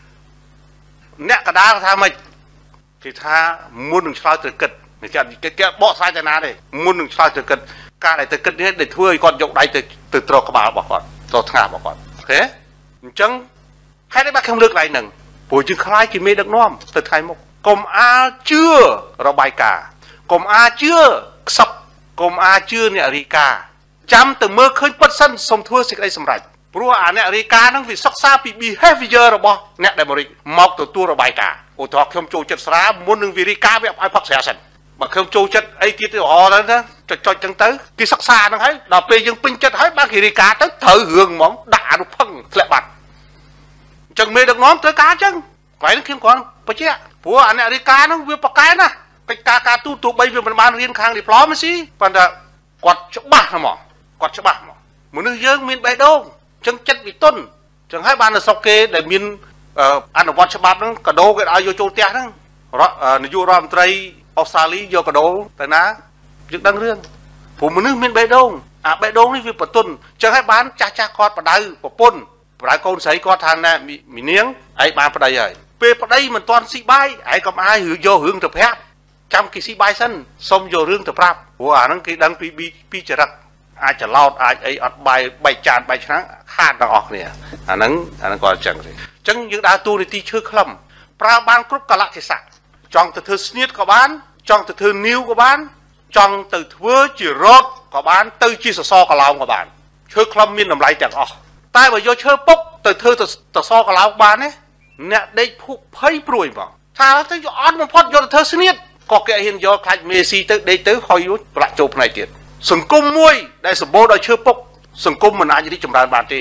nè cả đá thà mày thì tha muốn đừng sao từ kịch thì cái cái cái bỏ sai cho nó đây muốn đừng sao từ kịch ca này từ kịch hết để thui con dọc đây từ từ trò các bà bỏ con trò thà bỏ con thế chẳng hai đấy bác không được lại nừng buổi chừng khai chỉ mê được nom từ thay một cùng a chưa rồi bài cả cùng a chưa sập cùng a chưa nè rica chăm từ mưa khơi bất sân sông thua sẽ đây sầm rạchรู้ว่าเนี่ยริกานั่งวิสักซาปีบีเฮฟิเยอร์หรอบ่เนี่ยได้บริมอกตัวตัวระบายกาโอ้ทอกเข้มโจจัดสระมุนหนึ่งวิริกาแบบไอ้พักเสียสันมาเข้มโจจัดไอ้กิจอ๋อแล้วนะจัดจัดจังเต๋อกิสักซานั่งให้ดอกเปย์ยังปิ้งจัดให้บางริกาเต๋อเถอเหืองมองด่าดุพังแผลบัดจังเมย์ดักน้องเต๋อกาจังไว้นั่งเข้มก่อนไปเจ้าผัวอันเนี่ยริกานั่งวิปกายนะไปกากาตู้ตัวใบวิมันบานเรียนคางดิพร้อมมั้ยสิปันดากอดฉบับหมอกอดฉบับหมอมือนึงเยอะมีใบโดงจังจัดวิต้นจังให้บานสกเกได้มีอันวัชบัตนั้นกระโดดกันเอาโยโจเตียนั่งนายรอมไตรออสซาลีโยกระโดดแต่นะยึดดังเรื่องผมมือนึงมีใบโดงอ่ะใบโดงนี่คือปต้นจังให้บานจ่าจ่ากอดปะได้ปะปนปลายกอนใส่กอดทางน่ะมีมีเนี้ยงไอ้บานปะได้ใหญ่เปปะได้มันตอนสีใบไอ้กับไอ้หือโยหึงตะแพบจำกี่สีใบสั้นสมโยเรื่องตะพราบหัวนั่งกี่ดังปีบีปีจรักอาจจะเล่าอาจไอ้อัดใบใบจานใบชนะขาดดังออกเนี่ยอันนั้นอันนั้นก็จังเลยจังยังดาตูในที่เชื่อคลำปราบานกรุบกะละเทศะจองตะเธอสเนียดกับบ้านจองตะเธอนิ้วกับบ้านจองตะเธอจีรถกับบ้านตือจีสซอกับเรากับบ้านเชื่อคลำมีน้ำลายแตกออกใต้ใบโยเชื่อปุ๊บตะเธอตะตะซอกับเรากับบ้านเนี่ยเนี่ยได้ผูกเผยปลุยบ่ถ้าถ้าจะอ่อนมันพอดโยตะเธอสเนียดก็แกเห็นโยคลายเมซีตะได้ตื้อคอยยุประโจพนายเตียนสังคมมวยได้สมบูรณ์ได้เชื่อปกสังคมมันอาจจะได้จำรานบานตี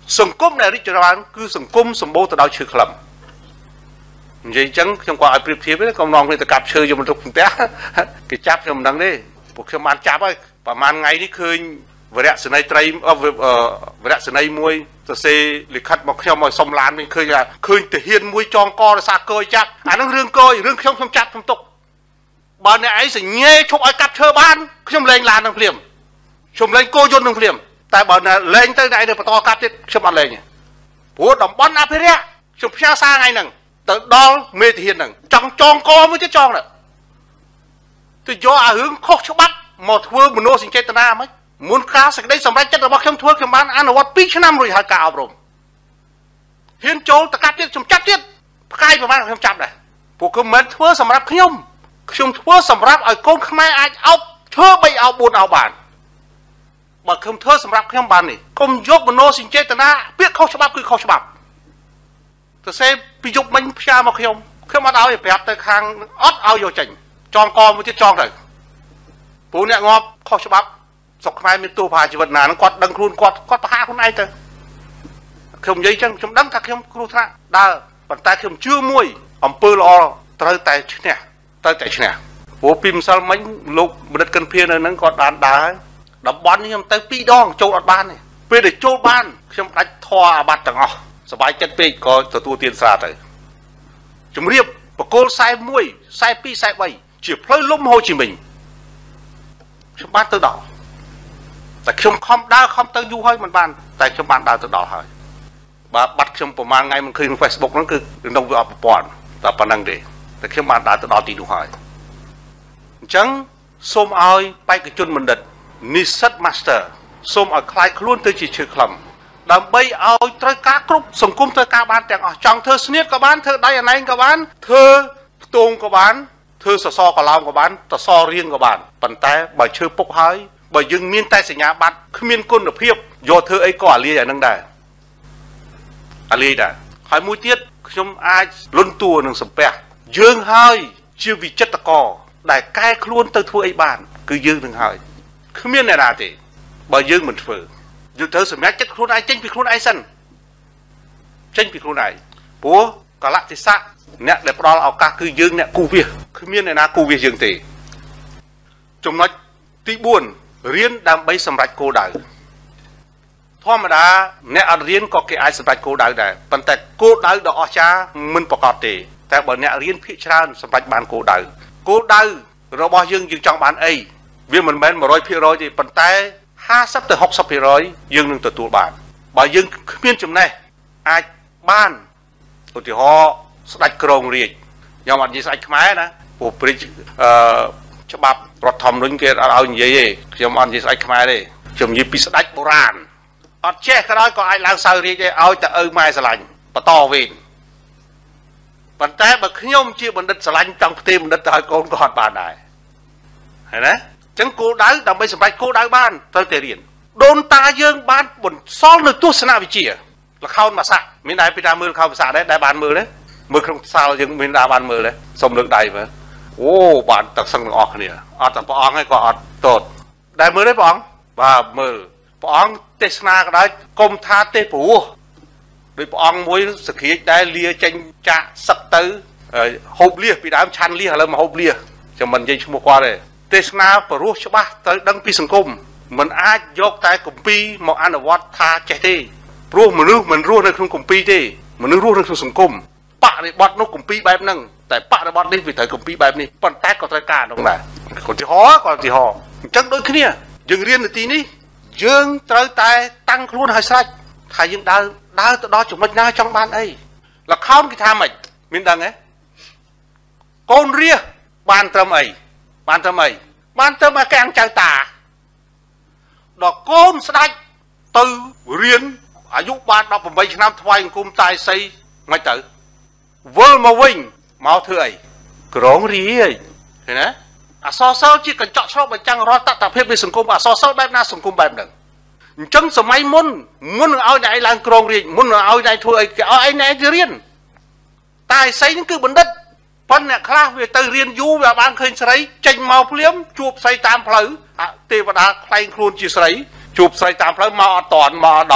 សង្គមដែលរីកចម្រើនគឺសង្គមសម្បូរទៅដោយឈើខ្លឹមនិយាយចឹងខ្ញុំគាត់ឲ្យប្រៀបធៀបទេកុំនងគ្នាទៅកាប់ឈើយកមកទុកផ្ទះគេចាប់ខ្ញុំមិនដឹងទេពួកខ្ញុំបានចាប់ហើយប្រហែលថ្ងៃនេះឃើញវរៈសេនីយ៍ត្រីវរៈសេនីយ៍មួយសរសេរលិខិតមកខ្ញុំឲ្យសុំឡានវិញឃើញឃើញទាហានមួយចងកដោយសារកយចាប់អាហ្នឹងរឿងកយរឿងខ្ញុំខ្ញុំចាប់ខ្ញុំទុកបើអ្នកឯងសញ្ញេឈប់ឲ្យកាប់ឈើបានខ្ញុំលែងឡាននឹងភ្លាមខ្ញុំលែងគោយន្តនឹងភ្លាមតែបើលែងទៅអ្នកឯងទៅបន្តកាប់ទៀតខ្ញុំអត់លែងព្រោះតំបន់អភិរក្សខ្ញុំផ្ញើសារថ្ងៃហ្នឹងទៅដល់មេធានហ្នឹងចង់ចងកមួយទៀតចងទៅយកអារឿងខុសច្បាប់មកធ្វើមនោសញ្ចេតនាមិនមុនការសេចក្តីសម្រេចចិត្តរបស់ខ្ញុំធ្វើខ្ញុំបានអនុវត្តពីរឆ្នាំរួចហើយការអប់រំហ៊ានចូលទៅកាប់ទៀតខ្ញុំចាប់ទៀតផ្កាយប្រហែលខ្ញុំចាប់ដែរពួកខ្ញុំមិនធ្វើសម្រាប់ខ្ញុំខ្ញុំធ្វើសម្រាប់ឲ្យកូនខ្មែរអាចអោបឈើបីអោបបួនអោបបានបើខ្ញុំធ្វើសម្រាប់ខ្ញុំបាននេះកុំយកមនោសញ្ចេតនាពាក្យខុសច្បាប់គឺខុសច្បាប់ទៅសេពីយប់មិញផ្សាយមកខ្ញុំខ្ញុំអត់ឲ្យប្រាប់ទៅខាងអត់ឲ្យយកចេញចងកមួយទៀតចងទៅព្រោះអ្នកងាប់ខុសច្បាប់ស្រុកខ្មែរមានទោសប្រហារជីវិតណាហ្នឹងគាត់ដឹងខ្លួនគាត់គាត់ប្រហារខ្លួនឯងទៅខ្ញុំនិយាយចឹងខ្ញុំដឹងថាខ្ញុំគ្រោះថ្នាក់ដើរប៉ុន្តែខ្ញុំជឿមួយអំពើល្អត្រូវតែឈ្នះត្រូវតែឈ្នះព្រោះពីម្សិលមិញលោកបណ្ឌិតកិនភៀននៅហ្នឹងគាត់បានដើរតំបន់នេះខ្ញុំទៅពីរដងចូលអត់បានទេពេលដែលចូលបានខ្ញុំដាច់ធေါ်អាបត្តិទាំងអស់សบายចិត្តពេកក៏ទទួលទានស្រាទៅជំរាបបកគោលខ្សែមួយខ្សែពីរខ្សែបីជាផ្លូវលំហូជីមិញខ្ញុំបានទៅដល់តែខ្ញុំខំដើរខំទៅយូរហើយមិនបានតែខ្ញុំបានដើរទៅដល់ហើយបើបាត់ខ្ញុំប្រហែលថ្ងៃមិនឃើញក្នុង Facebook ហ្នឹងគឺក្នុងវាអត់ប្រព័ន្ធតែប៉ុណ្្នឹងទេតែខ្ញុំបានដើរទៅដល់ទីនោះហើយអញ្ចឹងសូមឲ្យបេក្ខជនបណ្ឌិតនិស្សិត Master សូមឲ្យខ្លាយខ្លួនទៅជាឈើខ្លឹមដើម្បីឲ្យត្រូវការគ្រប់សង្គមត្រូវការបានទាំងអស់ចង់ធ្វើស្នៀតក៏បានធ្វើដៃអណែងក៏បានធ្វើផ្ទងក៏បានធ្វើសសរកឡោមក៏បានសសររៀងក៏បានប៉ុន្តែបើឈើពុកហើយបើយើងមានតែសញ្ញាបត្រគ្មានគុណភាពយកធ្វើអីក៏អាលាយអានឹងដែរអាលាយដែរហើយមួយទៀតខ្ញុំអាចលន់តួនឹងសំពះយើងហើយជាវិចិត្រករដែលកែខ្លួនទៅធ្វើអីបានគឺយើងនឹងហើយគ្មានអ្នកណាទេបើយើងមិនធ្វើយើងត្រូវសម្រេចចិត្តខ្លួនឯងចេញពីខ្លួនឯងសិនចេញពីខ្លួនឯងព្រោះកលៈទេសៈអ្នកដែលផ្ដល់ឱកាសគឺយើងអ្នកគូវាសគ្មានអ្នកណាគូវាសយើងទេចំណុចទីបួនរៀនដើម្បីសម្រេចគោលដៅធម្មតាអ្នកអត់រៀនក៏គេអាចសម្រេចគោលដៅដែរប៉ុន្តែគោលដៅដ៏អស្ចារ្យមិនប្រកបទេតែបើអ្នករៀនភាគច្រើនសម្រេចបានគោលដៅគោលដៅរបស់យើងយើងចង់បានអីវាមិនមែនmột trămភាគរយទេប៉ុន្តែห้าสิบទៅหกสิบភាគរយយើងនឹងទទួលបានបើយើងគ្មានចំណេះអាចបានឧទាហរណ៍ស្ដេចក្រងរាជខ្ញុំអត់និយាយស្ដេចខ្មែរណាព្រោះព្រិចអឺច្បាប់រដ្ឋធម្មនុញ្ញគេអត់ឲ្យនិយាយទេខ្ញុំអត់និយាយស្ដេចខ្មែរទេខ្ញុំនិយាយពីស្ដេចបុរាណអត់ចេះក៏ដោយក៏អាចឡើងសោយរាជទេឲ្យតែឪម៉ែស្រឡាញ់បន្តវិញប៉ុន្តែបើខ្ញុំជាបណ្ឌិតស្រឡាញ់ចង់ផ្ទេរបណ្ឌិតទៅឲ្យកូនក៏អត់បានដែរឃើញទេចឹងគោលដៅដើម្បីសម្រេចគោលដៅបានត្រូវតែរៀនដូនតាយើងបានបន្សល់នៅទស្សនវិជ្ជាល្ខោនភាសាមានដែរពីតាមើលល្ខោនភាសាដែរដែរបានមើលទេមើលក្នុងសាលយើងមានដែរបានមើលទេសូមលើកដៃមើលអូបានទឹកសឹងទាំងអស់គ្នាអត់តែព្រះអង្គឯងក៏អត់តតដែរមើលទេព្រះអង្គបាទមើលព្រះអង្គទេសនាក៏ដែរគុំថាទេព្រោះដោយព្រះអង្គមួយសក្រាចដែរលាចេញចាក់សឹកទៅហូបលៀសពីដើមឆាន់លៀសឥឡូវមកហូបលៀសខ្ញុំមិននិយាយឈ្មោះគាត់ទេទេសនាព្រោះច្បាស់ត្រូវដឹងពីសង្គមមិនអាចយកតែគម្ពីរមកអនុវត្តថាចេះទេព្រោះមនុស្សមិនរស់នៅក្នុងគម្ពីរទេមនុស្សរស់នៅក្នុងសង្គមបរិបត្តិនោះគម្ពីរបែបហ្នឹងតែបរិបត្តិនេះវាត្រូវគម្ពីរបែបនេះប៉ុន្តែក៏ត្រូវការនោះដែរគាត់ទីហោគាត់ទីហោអញ្ចឹងដូចគ្នាយើងរៀននៅទីនេះយើងត្រូវតែតាំងខ្លួនឲ្យស្រេចថាយើងដើរដើរទៅដល់ចំណុចណាចង់បានអីល្ខោនគេថាម៉េចមានដឹងទេកូនរាជបានត្រឹមអីបានត្រឹមអីបានត្រឹមអាកាំងចៅតាដល់កូនស្ដេចទៅរៀនអាយុបានដប់ប្រាំបីឆ្នាំថ្វាយអង្គមតាយសីមិនទៅវិលមកវិញមកធ្វើអីក្រងរាយឃើញទេអសរសិល្ប៍ជាកញ្ចក់ឆ្លុះបញ្ចាំងរាល់តថភាពនៃសង្គមអសរសិល្ប៍បែបណាសង្គមបែបហ្នឹងអញ្ចឹងសម័យមុនមុននឹងឲ្យអ្នកឯងឡើងក្រងរាជមុននឹងឲ្យអ្នកធ្វើអីគេឲ្យឯងអ្នកឯងទៅរៀនតាយសីហ្នឹងគឺបណ្ឌិតប៉ុន្តែអ្នកខ្លះវាទៅរៀនយូរវាបានឃើញស្រីចេញមកភ្លាមជួបស្រីតាមផ្លូវទេវតាខ្លែងខ្លួនជាស្រីជួបស្រីតាមផ្លូវមកអត់តន់មកដល់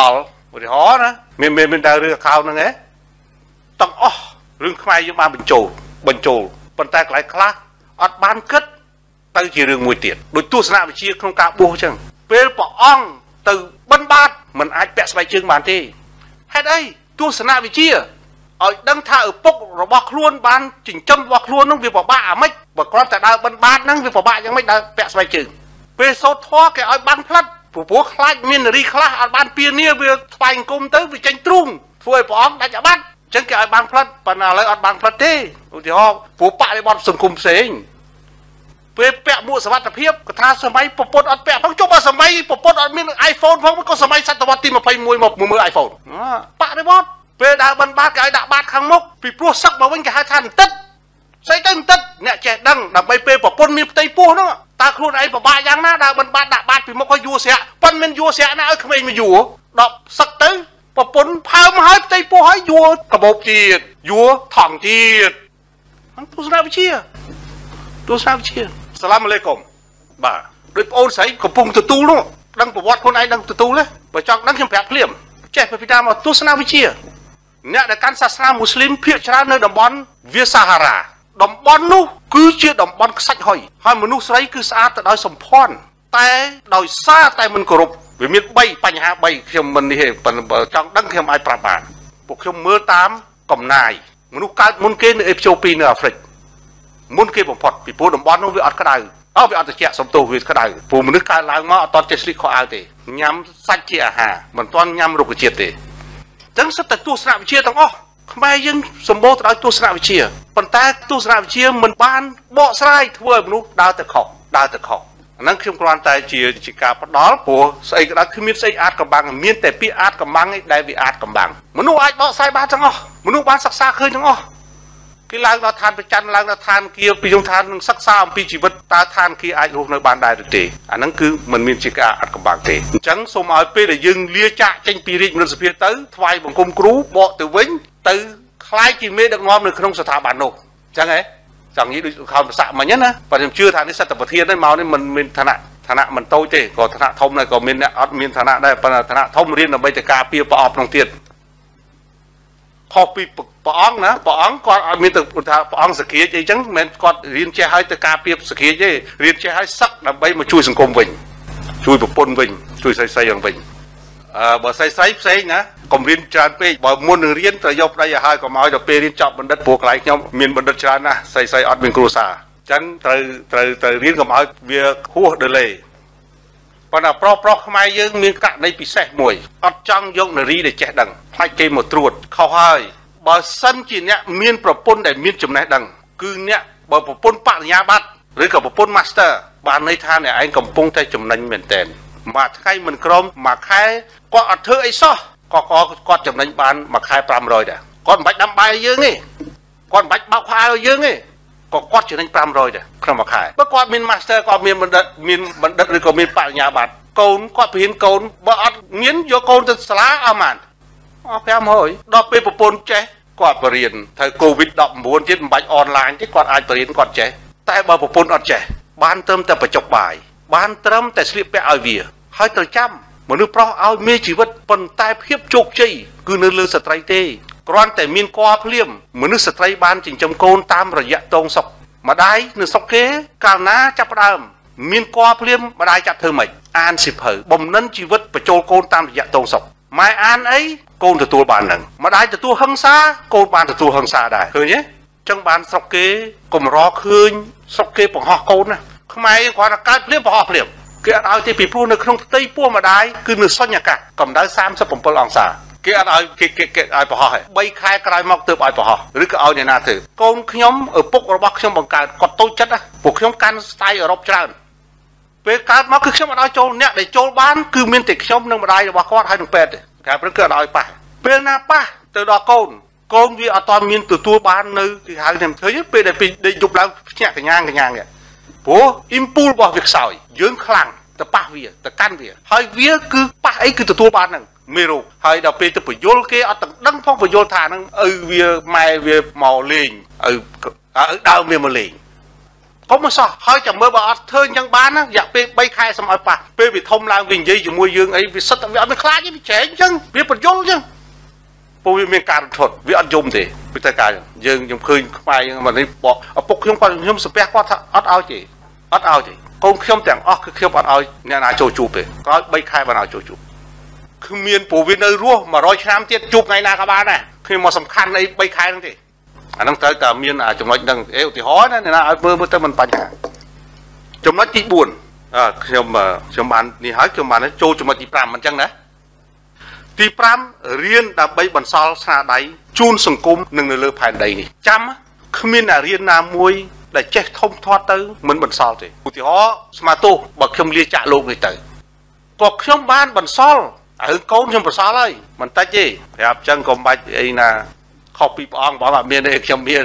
ឧទាហរណ៍ណាមានមានមានដើររឿងខោហ្នឹងឯងទាំងអស់រឿងខ្មែរយើងបានបញ្ចូលបញ្ចូលប៉ុន្តែកន្លែងខ្លះអត់បានគិតទៅជារឿងមួយទៀតដូចទស្សនវិជ្ជាក្នុងការបួសអញ្ចឹងពេលព្រះអង្គទៅបិណ្ឌបាតមិនអាចពាក់ស្បែកជើងបានទេហេតុអីទស្សនវិជ្ជាឲ្យដឹងថាឪពុករបស់ខ្លួនបានចិញ្ចឹមរបស់ខ្លួននឹងវាពិបាកអាម៉េចបើគ្រាន់តែដើរបិណ្ឌបាតហ្នឹងវាពិបាកយ៉ាងម៉េចដើរពាក់ស្បែកជើងពេលសូត្រធម៌គេឲ្យបានផ្លិតព្រោះខ្លាចមាននារីខ្លះអត់បានពៀនាវាស្វែងគុំទៅវាចេញទ្រូងធ្វើឲ្យព្រះអង្គដាច់អាបត្តិអញ្ចឹងគេឲ្យបានផ្លិតប៉ុន្តែឥឡូវអត់បានផ្លិតទេឧទាហរណ៍ព្រោះបរិបទសង្គមផ្សេងពេលពាក់មួកសុវត្ថិភាពក៏ថាសម័យពពុទ្ធអត់ពាក់ផងចុះបើសម័យពពុទ្ធអត់មាន iPhone ផងក៏សម័យសតវត្សទីยี่สิบเอ็ดមកមើល iPhone បរិបទពេលដើរបិណ្ឌបាតគេឲ្យដាក់បាតខាងមុខពីព្រោះសឹកមកវិញគេហៅថាន្តិតស្អីទៅន្តិតអ្នកចេះដឹងដើម្បីពេលប្រពន្ធមានផ្ទៃពោះហ្នឹងតើខ្លួនឯងពិបាកយ៉ាងណាដើរបិណ្ឌបាតដាក់បាតពីមុខឲ្យយួរស្រាក់ប៉ុនមិនយួរស្រាក់ណាឲ្យក្មេងមកយួរដកសឹកទៅប្រពន្ធផើមហើយផ្ទៃពោះហើយយួរកបោបទៀតយួរថងទៀតហ្នឹងទស្សនវិជ្ជាទស្សនវិជ្ជាសាឡាមអាឡៃគុំបាទដូចបងអូនស្រីកំពុងទទួលនោះដឹងប្រវត្តិខ្លួនឯងដឹងទទួលទេបើចង់ដឹងខ្ញុំប្រាប់ភ្លាមចេះពីតាមកទស្សនវិជ្ជាអ្នកដែលកាន់សាសនាមូស្លីមភាគច្រើននៅតំបន់វាសាហារ៉ាតំបន់នោះគឺជាតំបន់ខ្សាច់ហុយហើយមនុស្សស្រីគឺស្អាតទៅដោយសម្ផស្សតែដោយសារតែមិនគោរពវាមានបីបញ្ហាបីខ្ញុំមិននេះទេបើចង់ដឹងខ្ញុំអាចប្រាប់បានពួកខ្ញុំមើលតាមកំណាយមនុស្សកើតមុនគេនៅអេពីពីនៅអាហ្វ្រិកមុនគេបំផុតពីព្រោះតំបន់នោះវាអត់ក្តៅអោវាអត់ត្រជាក់សំទោសវាក្តៅព្រោះមនុស្សកើតឡើងមកអត់តចេះស្លៀកខោអាវទេញ៉ាំសាច់ជាអាហារមិនទាន់ញ៉ាំរុក្ខជាតិទេអញ្ចឹងសិតតែទស្សនវិជ្ជាទាំងអស់ខ្មែរយើងសម្បូរទៅដោយទស្សនវិជ្ជាប៉ុន្តែទស្សនវិជ្ជាមិនបានបកស្រាយធ្វើឲ្យមនុស្សដើរទៅខុសដើរទៅខុសអាហ្នឹងខ្ញុំគ្រាន់តែជាជាការផ្ដាល់ព្រោះស្អីក៏ដោយគ្មានស្អីអាចកំបាំងមានតែពាក្យអាចកំបាំងឯងដែលវាអាចកំបាំងមនុស្សអាចបកស្រាយបានទាំងអស់មនុស្សបានសិក្សាឃើញទាំងអស់គេឡើងដល់ឋានប្រច័នឡើងដល់ឋានគាពីយងឋាននឹងសិក្សាអំពីជីវិតតើឋានគាអាចរស់នៅបានដែរឬទេអាហ្នឹងគឺមិនមានជាការអត់កំបាំងទេអញ្ចឹងសូមឲ្យពេលដែលយើងលាចាកចេញពីរាជមនិតសភាទៅថ្វាយបង្គំគ្រូបកទៅវិញទៅខ្លាយជាមេដឹកនាំនៅក្នុងស្ថាប័ននោះអញ្ចឹងហ៎ចង់និយាយដូចខោប្រសាមិញណាបើខ្ញុំជឿថានេះសិទ្ធិប្រធាននេះមកនេះមិនមានឋានៈឋានៈមិនតូចទេក៏ឋានៈធំដែរក៏មានអ្នកអត់មានឋានៈដែរប៉ុន្តែឋានៈធំរៀនដើម្បីទៅការពារប្រអប់ក្នុងទៀតខុសពីព្រះអង្គណាព្រះអង្គគាត់អត់មានទៅថាព្រះអង្គសក្រាចអីចឹងមិនមែនគាត់រៀនចេះឲ្យទៅការពារសក្រាចទេរៀនចេះឲ្យសឹកដើម្បីមកជួយសង្គមវិញជួយប្រពន្ធវិញជួយស្រីស្រីយ៉ាងវិញអឺបើស្រីស្រីផ្សេងណាកុំរៀនច្រើនពេកបើមុននឹងរៀនត្រូវយកប្តីឲ្យហើយកុំឲ្យដល់ពេលរៀនចប់បណ្ឌិតព្រោះកន្លែងខ្ញុំមានបណ្ឌិតច្រើនណាស់ស្រីស្រីអត់មានគ្រួសារអញ្ចឹងត្រូវត្រូវត្រូវរៀនកុំឲ្យវាហួសដឺលេប៉ុន្តែប្រុសប្រុសខ្មែរយើងមានករណីពិសេសមួយអត់ចង់យកនារីដែលចេះដឹងផ្លាច់គេមកត្រួតខុសហើយបើសិនជាអ្នកមានប្រពន្ធដែលមានចំណេះដឹងគឺអ្នកបើប្រពន្ធបរិញ្ញាបត្រឬក៏ប្រពន្ធ master បានន័យថាអ្នកឯងកំពុងតែចំណេញមែនទែនមួយថ្ងៃមិនក្រមមួយខែគាត់អត់ធ្វើអីសោះក៏គាត់ចំណេញបានមួយខែfive hundredដែរគាត់មិនបាច់ដាំបាយយើងទេគាត់មិនបាច់បោកខោឲ្យយើងទេក៏គាត់ចំណេញfive hundredដែរក្នុងមួយខែបើគាត់មាន master គាត់មានបណ្ឌិតមានបណ្ឌិតឬក៏មានបរិញ្ញាបត្រកូនគាត់ព្រៀនកូនបើអត់មានយកកូនទៅសាលាអស់ប៉ុន្មានអស់five hundredដល់ពេលប្រពន្ធចេះគាត់បរៀនត្រូវ COVID nineteen ទៀតមិនបាច់អនឡាញទេគាត់អាចបរៀនគាត់ចេះតែបើប្រពន្ធអត់ចេះបានត្រឹមតែបញ្ចុកបាយបានត្រឹមតែស្លៀកពាក់ឲ្យវាហើយត្រូវចាំមនុស្សប្រុសឲ្យមានជីវិតប៉ុន្តែភាពជោគជ័យគឺនៅលើស្ត្រីទេគ្រាន់តែមានគភ៌ភ្លាមមនុស្សស្ត្រីបានចិញ្ចឹមកូនតាមរយៈតងសុកម្ដាយនៅស្រុកគេកាលណាចាប់ផ្ដើមមានគភ៌ភ្លាមម្ដាយចាប់ធ្វើម៉េចអានសិភៅបំណិនជីវិតបញ្ចូលកូនតាមរយៈតងសុកម៉ែអានអីកូនទទួលបានហ្នឹងម្ដាយទទួលហិង្សាកូនបានទទួលហិង្សាដែរឃើញទេអញ្ចឹងបានស្រុកគេកំរឃើញស្រុកគេបង្ហោះកូនណាខ្មែរគាត់តែកើតភ្លាមបង្ហោះភ្លាមគេអត់ឲ្យទេពីព្រោះនៅក្នុងផ្ទៃពោះម្ដាយគឺនៅសុញ្ញកាសកម្ដៅthirty-sevenអង្សាគេអត់ឲ្យគេគេគេឲ្យបង្ហោះទេthreeខែក្រោយមកទើបឲ្យបង្ហោះឬក៏ឲ្យអ្នកណាធ្វើកូនខ្ញុំឪពុករបស់ខ្ញុំបង្កើតគាត់តូចចិត្តណាពួកខ្ញុំកាន់ស្ទាយអឺរ៉ុបច្រើនពេលកើតមកគឺខ្ញុំអត់ឲ្យចូលអ្នកដែលចូលបានគឺមានតែខ្ញុំនិងម្ដាយរបស់គាត់ហើយនឹងពេទ្យទេការព្រឹកគឺអត់ឲ្យប៉ះពេលណាប៉ះទៅដល់កូនកូនវាអត់តមានទទួលបាននៅគេហៅខ្ញុំឃើញពេលដែលពេលដេកយប់ឡើងភ្ញាក់កញ្ញាងកញ្ញាងនេះព្រោះ impulse របស់វាខ្សោយយើងខ្លាំងទៅប៉ះវាទៅកាន់វាហើយវាគឺប៉ះអីគឺទទួលបានហ្នឹងមេរោគហើយដល់ពេលទៅបញ្យលគេអត់ទាំងដឹងផងបញ្យលថាហ្នឹងឪវាម៉ែវាមកលេងឪឪដើមវាមកលេង có một sao hơi chẳng mơ bà thơ nhân bán á dạ bê bay khai xong rồi bà bê bị thông làm vì gì dù mùi dương ấy vì sất vì ăn mới khá chứ bị trẻ chứ biết bật dốt chứ bố vì mình càng thuật vì ăn dùng thì vì tất cả dương dùng khơi mai mà đi bỏ ở bốc không còn không sập qua ớt ao chị ớt ao chị con không chẳng ớt cái không ớt ao nhà nào trôi chụp về có bay khai bà nào trôi chụpคือเมียนปู่วินเนอร์รั่วมาร้อยชามเจ็ดจุกไงนากับบ้านน่ะคือมาสำคัญไอ้ใบคายนั่นสิอันนั้นเธอแต่เมียนอ่ะจำนวนดังเอวที่ห้อนั่นนะเมื่อเมื่อเธอมันปัญหาจำนวนจีบุญอ่าจำจำมันนี่หายจำมันนั้นโจจำนวนจีปรามมันจังนะจีปรามเรียนแต่ใบบรรซอลสนาใดจูนสังคมหนึ่งในเรือผ่านใดนี่จำคือเมียนอ่ะเรียนนามวยได้เจ๊ทมทอดตื้อเหมือนบรรซอลสิอุติห้อสมาโต้บักชมเลียจ่าโลกเลยตื้อก็ชมบ้านบรรซอลเออโกนชมภาษาเลยมันตัดจีครับจังกรมใบไอ้น่ะข้อปีปองบอกว่าเมียนเอกชมเมียน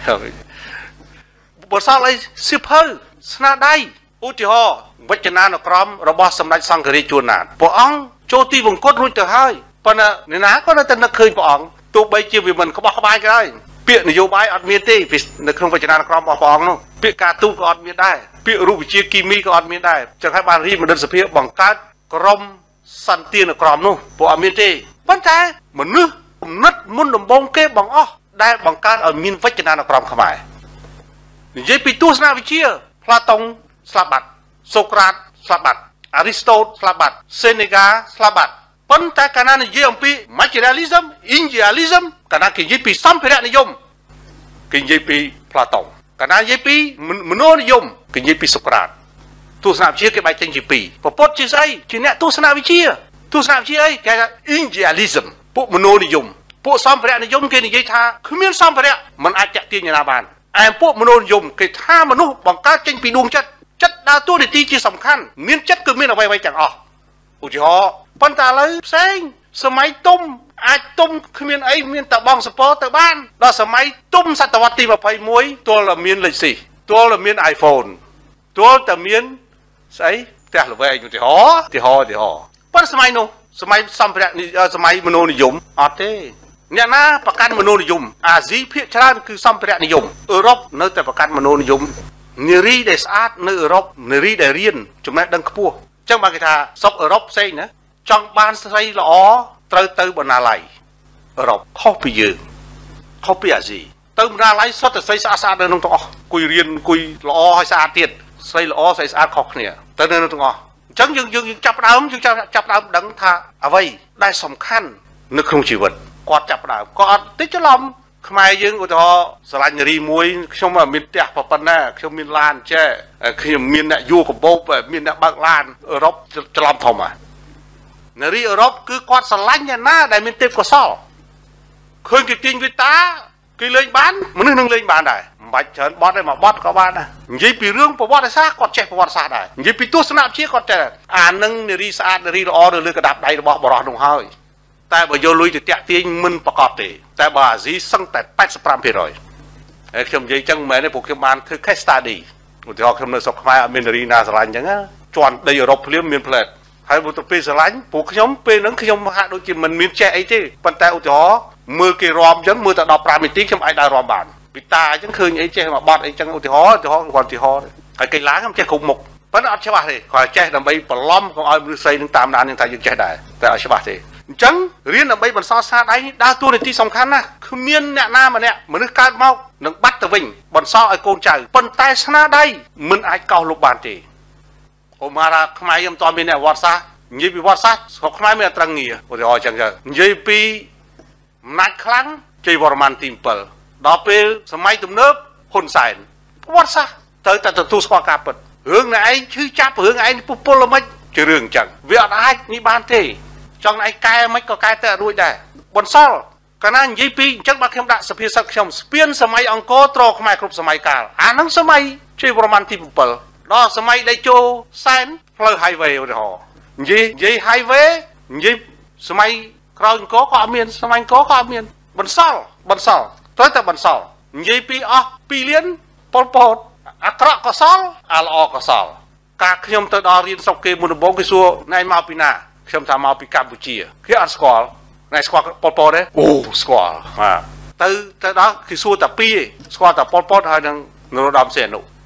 ภาษาอะไรสิบเฮ้ยสนาได้อุติฮอวัจนานกรมระบอบสมเด็จสังฆริจวนานปองโจตีวงกตรุ่ยเตอร์ให้ปนะเนี่ยนะก็น่าจะนักเคยปองตัวใบจีวิมันเขาบอกเขาใบก็ได้เปียนโยบายอัดเมียนตีในครองวัจนานกรมปองนู้เปียการตู้ก็อัดเมียนได้เปียรูปวิจิตรกิมีก็อัดเมียนได้จะให้บางทีมันเดินสเปียบังคับกรมสันตินกรมนู้ปอเมียนตีปัญจัยเหมือนนึกนัดมุนดมบงเก็บบังอ้อได้บังการเอามินวัจนานกรมขมายยี่ปีตัวสนาวิเชียพลาตงสลับบัตโซกราตสลับบัตอริสโตสลับบัตเซเนกาสลับบัตปัญจัยการนั้นยี่อมปีมาจิเรียลิซึมอินเดียลิซึมการนั้นกี่ยี่ปีสัมเพระนิยมกี่ยี่ปีพลาตงการนั้นยี่ปีมโนนิยมกี่ยี่ปีโซกราตตัวสนาวิเชียเก็บใบเต็งยี่ปีพอปดจีไซจีเนี่ยตัวสนาวิเชียตัวสนาวิเชียไอ้แกอินเดียลิซึมพวกมโนนิยมพวกสัมเพระนิยมกี่นิยท่าคือมีสัมเพระมันอาจจะตีนยาบานไอ้พวกมโนนิยมกี่ท่ามนุษย์บังการเจงปีดวงจัดจัดดาวตัวในที่ที่สำคัญมีนจัดคือมีนเอาไว้ไว้จังอ๋ออุจิฮอปัญตาเลยเซ็งสมัยตุ้มอาจตุ้มคือมีนไอ้มีนตะบองสปอร์ตตะบ้านแล้วสมัยตุ้มศตวรรษที่มาไปมวยตัวละมีนเลยสิตัวละมีนไอโฟนตัวแต่มีนใส่แต่ละไว้อยู่ที่หอที่หอที่หอปัจสมัยนู้สมัยสัมเพระนี่สมัยมโนนิยมอ๋อเต้เนี่ยนะประกันมโนนิยมอาซีเพียชราคือสัมเพระนิยมเอรบเนื้อแต่ประกันมโนนิยมเนรีได้สะอาดเนื้อเอรบเนรีได้เรียนจุดนั้นดังขบวนจังบางกิธาซอกเอรบเซ่นะจังบานใส่ละอ๋อเติร์เติร์บนาไลเอรบเข้าไปยืนเข้าไปอาซีเติร์บนาไลสดแต่ใส่สะอาดเดินตรงต่อคุยเรียนคุยละอ๋อให้สะอาดเตียนใส่ละอ๋อใส่สะอาดขอกเนี่ยเติร์เดินตรงอ๋อจังยังยังจับดาวยังจับจับดาวดังท่าเอาไว้ได้สำคัญนึกคงชีวิตกอดจับดาวกอดติดจะลมขมายยังอุตหสลายรีมวยชมว่ามีเตะปะปนน่ะชมมีลานแช่คือมีเนี่ยยูกับโบ๊บมีเนี่ยบางลานเอรบจะลำทอมอ่ะนรีเอรบคือกอดสลายเนี่ยหน้าได้มีเต็มกว่าซ้อเคยกินจริงวิตาคือเลยบ้านมันนึกนึงเลยบ้านได้บัดเฉินบอสได้มาบอสก็บ้านนะยี่ปีเรื่องประวัติศาสตร์กอดแช่ประวัติศาสตร์ได้ยี่ปีตัวสนามเชี่ยกอดแช่อ่านนึงนรีสะอาดนรีละออเรือกระดับใดบอกบรอดงห้อยแต่บ่โยลุยจะเตะตีมันประกอบตีแต่บ่าจีสั่งแต่แปดสิบสามปีเลยไอ้ขยมยี่จังแม่ในพวกขยมมันคือแค่สตาร์ดีอุทิศขยมในสกมาอเมรินาสลายอย่างงั้นจวนได้รบเลี้ยมมีนเพลทให้บุตรปีสลายพวกขยมปีนั้นขยมหาโดยจิมันมีแช่ไอ้ที่ปันแต่อุทิศมือกี่รอมยังมือแต่ดอกปลาไม่ตีขยมไอ้ได้รอมบานปิตาจังคืนไอ้เจ้มาบอดไอ้จังอุทิศอุทิศก่อนอุทิศไอ้กี่ล้างขยมเจ้าขุมหมกเพราะนั่นอัจฉริยะเลยขอเจ้ทำไปปล้อมของไอ้มือใส่นึงตามนานยังไงยังเจ้ได้แต่อัจฉริยะเลยจังเรียนอะไรบนซอสซาได้ดาวตัวในที่สำคัญนะคือเมียนเนี่ยหน้ามันเนี่ยเหมือนการเมาหนึ่งบัตตะวิงบนซอไอโกนใจปนแต่ชนะได้มันไอเก่าลูกบานตีโอมาราขมายยมตอนมีเนี่ยวัดซายี่ปีวัดซาเขาขมายมีตรังเงียโอ้ยอ๋อจังจังยี่ปีนัดครั้งจีวรมันติมเปิลดอกเปลสมัยตุ่มเนิบคนใส่วัดซาเติร์แต่ตัวทุสควากาเปิดเรื่องไหนชื่อจับเรื่องไหนปุ๊บปุ๊บละไม่จะเรื่องจังเวียดไอนี่บานตีจังไอ้กายไม่ก็กายแต่รู้ได้บนซอลก็นั่นยี่ปีจังบักเข้มด่าสเปียสักเข้มสเปียนสมัยอังโกตรอกมาครบสมัยกาลอ่านั่งสมัยชีวรมันที่เปิลดอสมัยได้โจแซนเพลย์ไฮเวย์หรอยี่ยี่ไฮเวย์ยี่สมัยคราวอังโกก็อเมียนสมัยอังโกก็อเมียนบนซอลบนซอลตัวแต่บนซอลยี่ปีอ๋อปีเลี้ยนปอลปอดอักระก็ซอลอัลออก็ซอลกาเข้มตัวดอเรียนสอบเกมุนบงกิซัวในมาปีนาขยมทำมาปีกัมพูชีคืออันสกอลในสกอลปอลปอดเลยโอ้สกอลอ่าแต่แต่đóคือสู้แต่ปีสกอลแต่ปอลปอดให้นังนรดำเสียนุ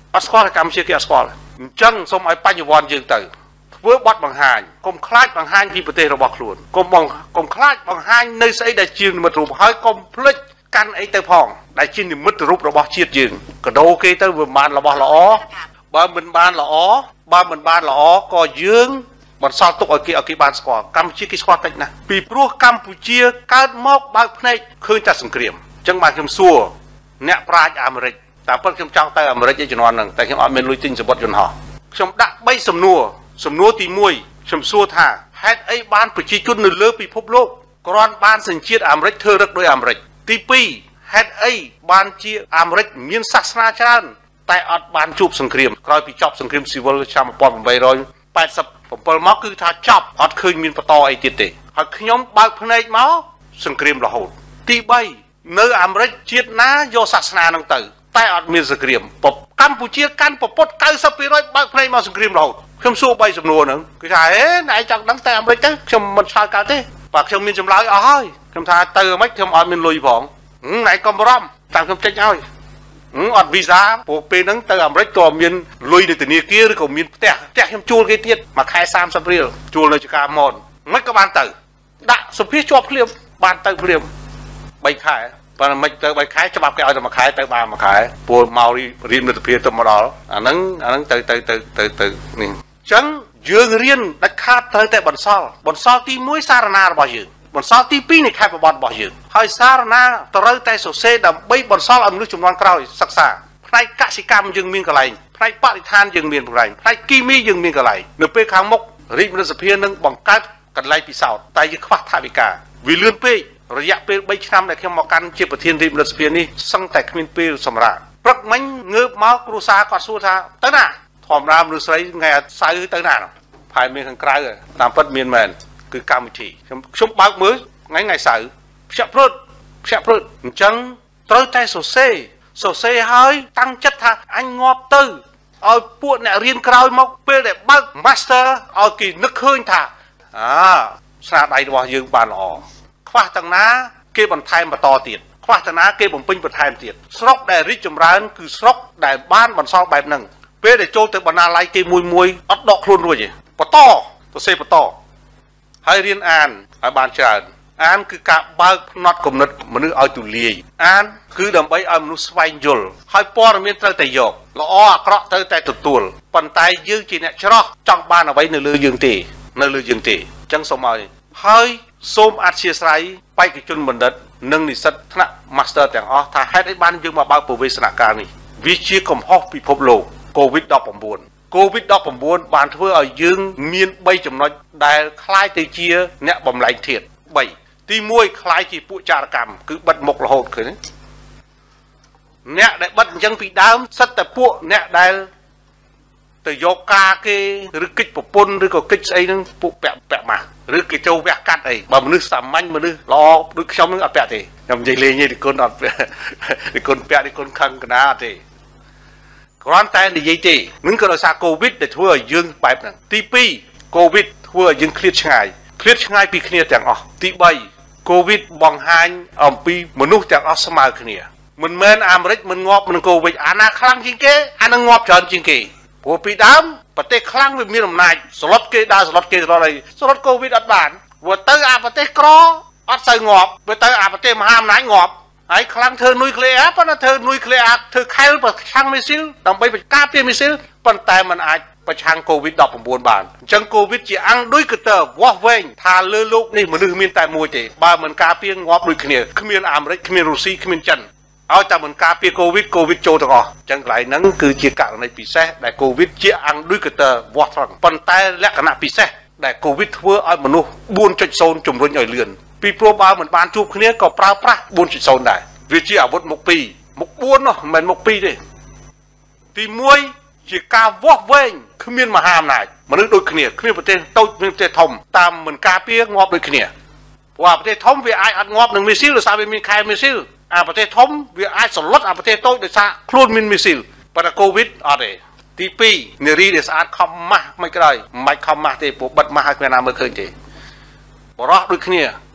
អត់ស្គាល់កម្ពុជាគេអត់ស្គាល់អញ្ចឹងសូមឲ្យបញ្ញវន្តយើងទៅធ្វើបទបង្ហាញកុំខ្លាចបង្ហាញពីប្រទេសរបស់ខ្លួនកុំបងកុំខ្លាចបង្ហាញនៅស្អីដែលជានិមិត្តរូបហើយកុំភ្លេចកាន់អីទៅផងដែលជានិមិត្តរូបរបស់ជាតិយើងកដោគេទៅវាមិនបានរបស់ល្អបើមិនបានល្អបើមិនបានល្អក៏យើងបន្សល់ទុកឲ្យគេឲ្យគេបានស្គាល់កម្ពុជាគេស្គាល់តិចណាស់ពីព្រោះកម្ពុជាកើតមកបើកភ្នែកឃើញតែសង្គ្រាមអញ្ចឹងបានខ្ញុំសួរអ្នកប្រាជ្ញអាមេរិកតែពិតខ្ញុំចង់ទៅអាមេរិកឯជំនាន់ហ្នឹងតែខ្ញុំអត់មានលុយទិញសម្បត្តិយន្តហោះខ្ញុំដាក់បីសំណួរសំណួរទីមួយខ្ញុំសួរថាហេតុអីបានប្រជាជននៅលើពិភពលោកគ្រាន់បានសញ្ជាតិអាមេរិកធ្វើរឹកដោយអាមេរិកទីពីរហេតុអីបានជាអាមេរិកមានសាសនាច្រើនតែអត់បានជួបសង្គ្រាមក្រោយពីចប់សង្គ្រាមស៊ីវិលឆ្នាំmột nghìn tám trămแปดสิบเจ็ดមកគឺថាចប់អត់ឃើញមានបន្តអីទៀតទេហើយខ្ញុំបើកភ្នែកមកសង្គ្រាមរហូតទីបីនៅអាមេរិកជាតិណាយកសាសនានឹងទៅតែអត់មានសង្គ្រាមកម្ពុជាកាន់ពពុត九十ភាគរយបើកភ្នែកមកសង្គ្រាមរហូតខ្ញុំសួរបីសំណួរហ្នឹងគឺថាហេណែចង់ដឹងទៅអាមេរិកទៅខ្ញុំមិនឆ្លើយកើតទេបាទខ្ញុំមានចម្លើយអស់ហើយខ្ញុំថាទៅអាមេរិកខ្ញុំអត់មានលុយផងណែកុំបារម្ភតាមខ្ញុំចេញឲ្យអត់វីសាព្រោះពេលហ្នឹងទៅអាមេរិកក៏មានលុយនៅធនាគារឬក៏មានផ្ទះផ្ទះខ្ញុំជួលគេទៀតមួយខែសាមសិបរៀលជួលនៅចកាម៉នមិនក៏បានទៅដាក់សម្ភារជាប់ភ្លាមបានទៅភ្លាមបីខែប៉ុន្តែមិនទៅបីខែច្បាប់គេឲ្យតែមួយខែទៅបានមួយខែព្រោះមករៀនមិត្តភាពទៅមកដល់អាហ្នឹងអាហ្នឹងទៅទៅទៅទៅទៅនេះអញ្ចឹងយើងរៀនដាច់ខាតត្រូវតែបន្សល់បន្សល់ទីមួយសារណារបស់យើងបន្សល់ទីពីរនៃខេត្តបបត្តិរបស់យើងហើយសារណាត្រូវតែសរសេរដើម្បីបន្សល់ឲ្យមនុស្សជំនាន់ក្រោយសិក្សាផ្នែកកសិកម្មយើងមានកន្លែងផ្នែកបរិស្ថានយើងមានកន្លែងផ្នែកគីមីយើងមានកន្លែងនៅពេលខាងមុខរាជមន្ត្រីសភានឹងបង្កើតកន្លែងពិសោធន៍តែយើងខ្វះថវិកាវាលឿនពេករយៈពេលបីឆ្នាំដែលខ្ញុំមកកាន់ជាប្រធានរាជមន្ត្រីសភានេះសឹងតែគ្មានពេលសម្រាប់ព្រឹកមិញងើបមកគ្រូសាគាត់សួរថាទៅណាធម្មតាមនុស្សស្រីថ្ងៃអាសៅរ៍ទៅណាផែមានខាងក្រៅតាមពិតមានមែនគឺកម្មវិធីខ្ញុំខ្ញុំបើកមើលថ្ងៃថ្ងៃសៅរ៍ភ្ញាក់ព្រឹតភ្ញាក់ព្រឹតអញ្ចឹងត្រូវតែសរសេរសរសេរហើយតាំងចិត្តថាអញងាប់ទៅឲ្យពួកអ្នករៀនក្រោយមកពេលដែលបើក master ឲ្យគេនឹកឃើញថាអើស្នាដៃរបស់យើងបានល្អខ្វះទាំងណាគេបន្ថែមបន្តទៀតខ្វះទាំងណាគេបំពេញបន្ថែមទៀតស្រុកដែលរីកចម្រើនគឺស្រុកដែលបានបន្សល់បែបហ្នឹងពេលដែលចូលទៅបណ្ណាល័យគេមួយមួយអត់ដកខ្លួនរួចទេបន្តសរសេរបន្តហើយរៀនអានឲ្យបានច្រើនអានគឺការបើកផ្នត់គំនិតមនុស្សឲ្យទូលាយអានគឺដើម្បីឲ្យមនុស្សស្វែងយល់ហើយព័ត៌មានត្រូវតែយកល្អអាក្រក់ត្រូវតែទទួលប៉ុន្តែយើងជាអ្នកច្រោះចង់បានអ្វីនៅលើយើងទេនៅលើយើងទេអញ្ចឹងសូមឲ្យហើយសូមអធិស្ឋានបេក្ខជនបណ្ឌិតនិងនិស្សិតថ្នាក់ Master ទាំងអស់ថាហេតុអីបានយើងមកបើកប្រវេសនការនេះវាជាកំហុសពិភពលោក កូវីដ ដប់ប្រាំបួន កូវីដ ដប់ប្រាំបួន បានធ្វើឲ្យយើងមានបីចំណុចដែលคล้ายទៅជាអ្នកបំលែងធាតុបីទីមួយคล้ายជាពួកចារកម្មគឺបិទមុខរហូតឃើញអ្នកដែលបិទអញ្ចឹងពីដើមសិតតែពួកអ្នកដែលទៅយកការគេឬកិច្ចប្រពន្ធឬក៏កិច្ចស្អីហ្នឹងពួកពាក់ពាក់ម៉ាស់ឬគេចូលវះកាត់អីបើមនុស្សសាមញ្ញមនុស្សល្អដូចខ្ញុំហ្នឹងអត់ពាក់ទេខ្ញុំនិយាយលេងទេទីគុណអត់ពាក់ទីគុណពាក់ទីគុណខឹងកណាអត់ទេគ្រាន់តែនិយាយទេនឹងក៏ដោយសារកូវីដដែលធ្វើឲ្យយើងបែបហ្នឹងទីពីរកូវីដធ្វើឲ្យយើងឃ្លាតឆ្ងាយឃ្លាតឆ្ងាយពីគ្នាទាំងអស់ទីបីកូវីដបង្ហាញអំពីមនុស្សទាំងអស់ស្មើគ្នាមិនមែនអាមេរិកមិនងាប់នឹងកូវីដអាណាខ្លាំងជាងគេអានឹងងាប់ច្រើនជាងគេព្រោះពីដើមប្រទេសខ្លាំងវាមានអំណាចស្លុតគេដើរស្លុតគេស្លុតអីស្លុតកូវីដអត់បានព្រោះទៅអាប្រទេសក្រអត់សូវងាប់ព្រោះទៅអាប្រទេសមហាអំណាចងាប់ហើយខ្លាំងធ្វើនុយក្លេអ៊ែរប៉ុន្តែធ្វើនុយក្លេអ៊ែរធ្វើខែលប្រឆាំងមីស៊ីលដើម្បីបង្ការពារមីស៊ីលប៉ុន្តែมันអាចប្រឆាំងកូវីដ ដប់ប្រាំបួន បានអញ្ចឹងកូវីដជាអង្គដូចកតើវាស់វែងថាលើโลกនេះមនុស្សមានតែមួយទេបើមិនការពារងាប់ដូចគ្នាគ្មានអាមេរិកគ្មានរុស្ស៊ីគ្មានចិនឲ្យតែមិនការពារកូវីដកូវីដចូលទាំងអស់អញ្ចឹងកន្លែងហ្នឹងគឺជាករណីពិសេសដែលកូវីដជាអង្គដូចកតើវាស់ត្រង់ប៉ុន្តែលក្ខណៈពិសេសដែលកូវីដធ្វើឲ្យមនុស្ស បួន ศูนย์ ជំរុញឲ្យលឿនពីព្រោះបើមិនបានជួបគ្នាក៏ប្រើប្រាស់ បួន ศูนย์ ដែរវាជាអាវុធមុខពីរមុខបួននោះមិនមែនមុខពីរទេទីមួយជាការវាស់វែងគ្មានមហាអំណាចមនុស្សដូចគ្នាគ្មានប្រទេសតូចគ្មានប្រទេសធំតាមមិនការពារងាប់ដូចគ្នាព្រោះប្រទេសធំវាអាចអត់ងាប់នឹងមីស៊ីលដោយសារវាមានខែមីស៊ីលអាប្រទេសធំវាអាចសន្លត់អាប្រទេសតូចដោយសារខ្លួនមានមីស៊ីលប៉ុន្តែកូវីដអត់ទេទីពីរនារីដែលស្អាតខំម៉ាស់មិនក្រោយមិនខំម៉ាស់ទេព្រោះបិទម៉ាស់ឲ្យគ្មានណាមើលឃើញទេបរោះដូចគ្នា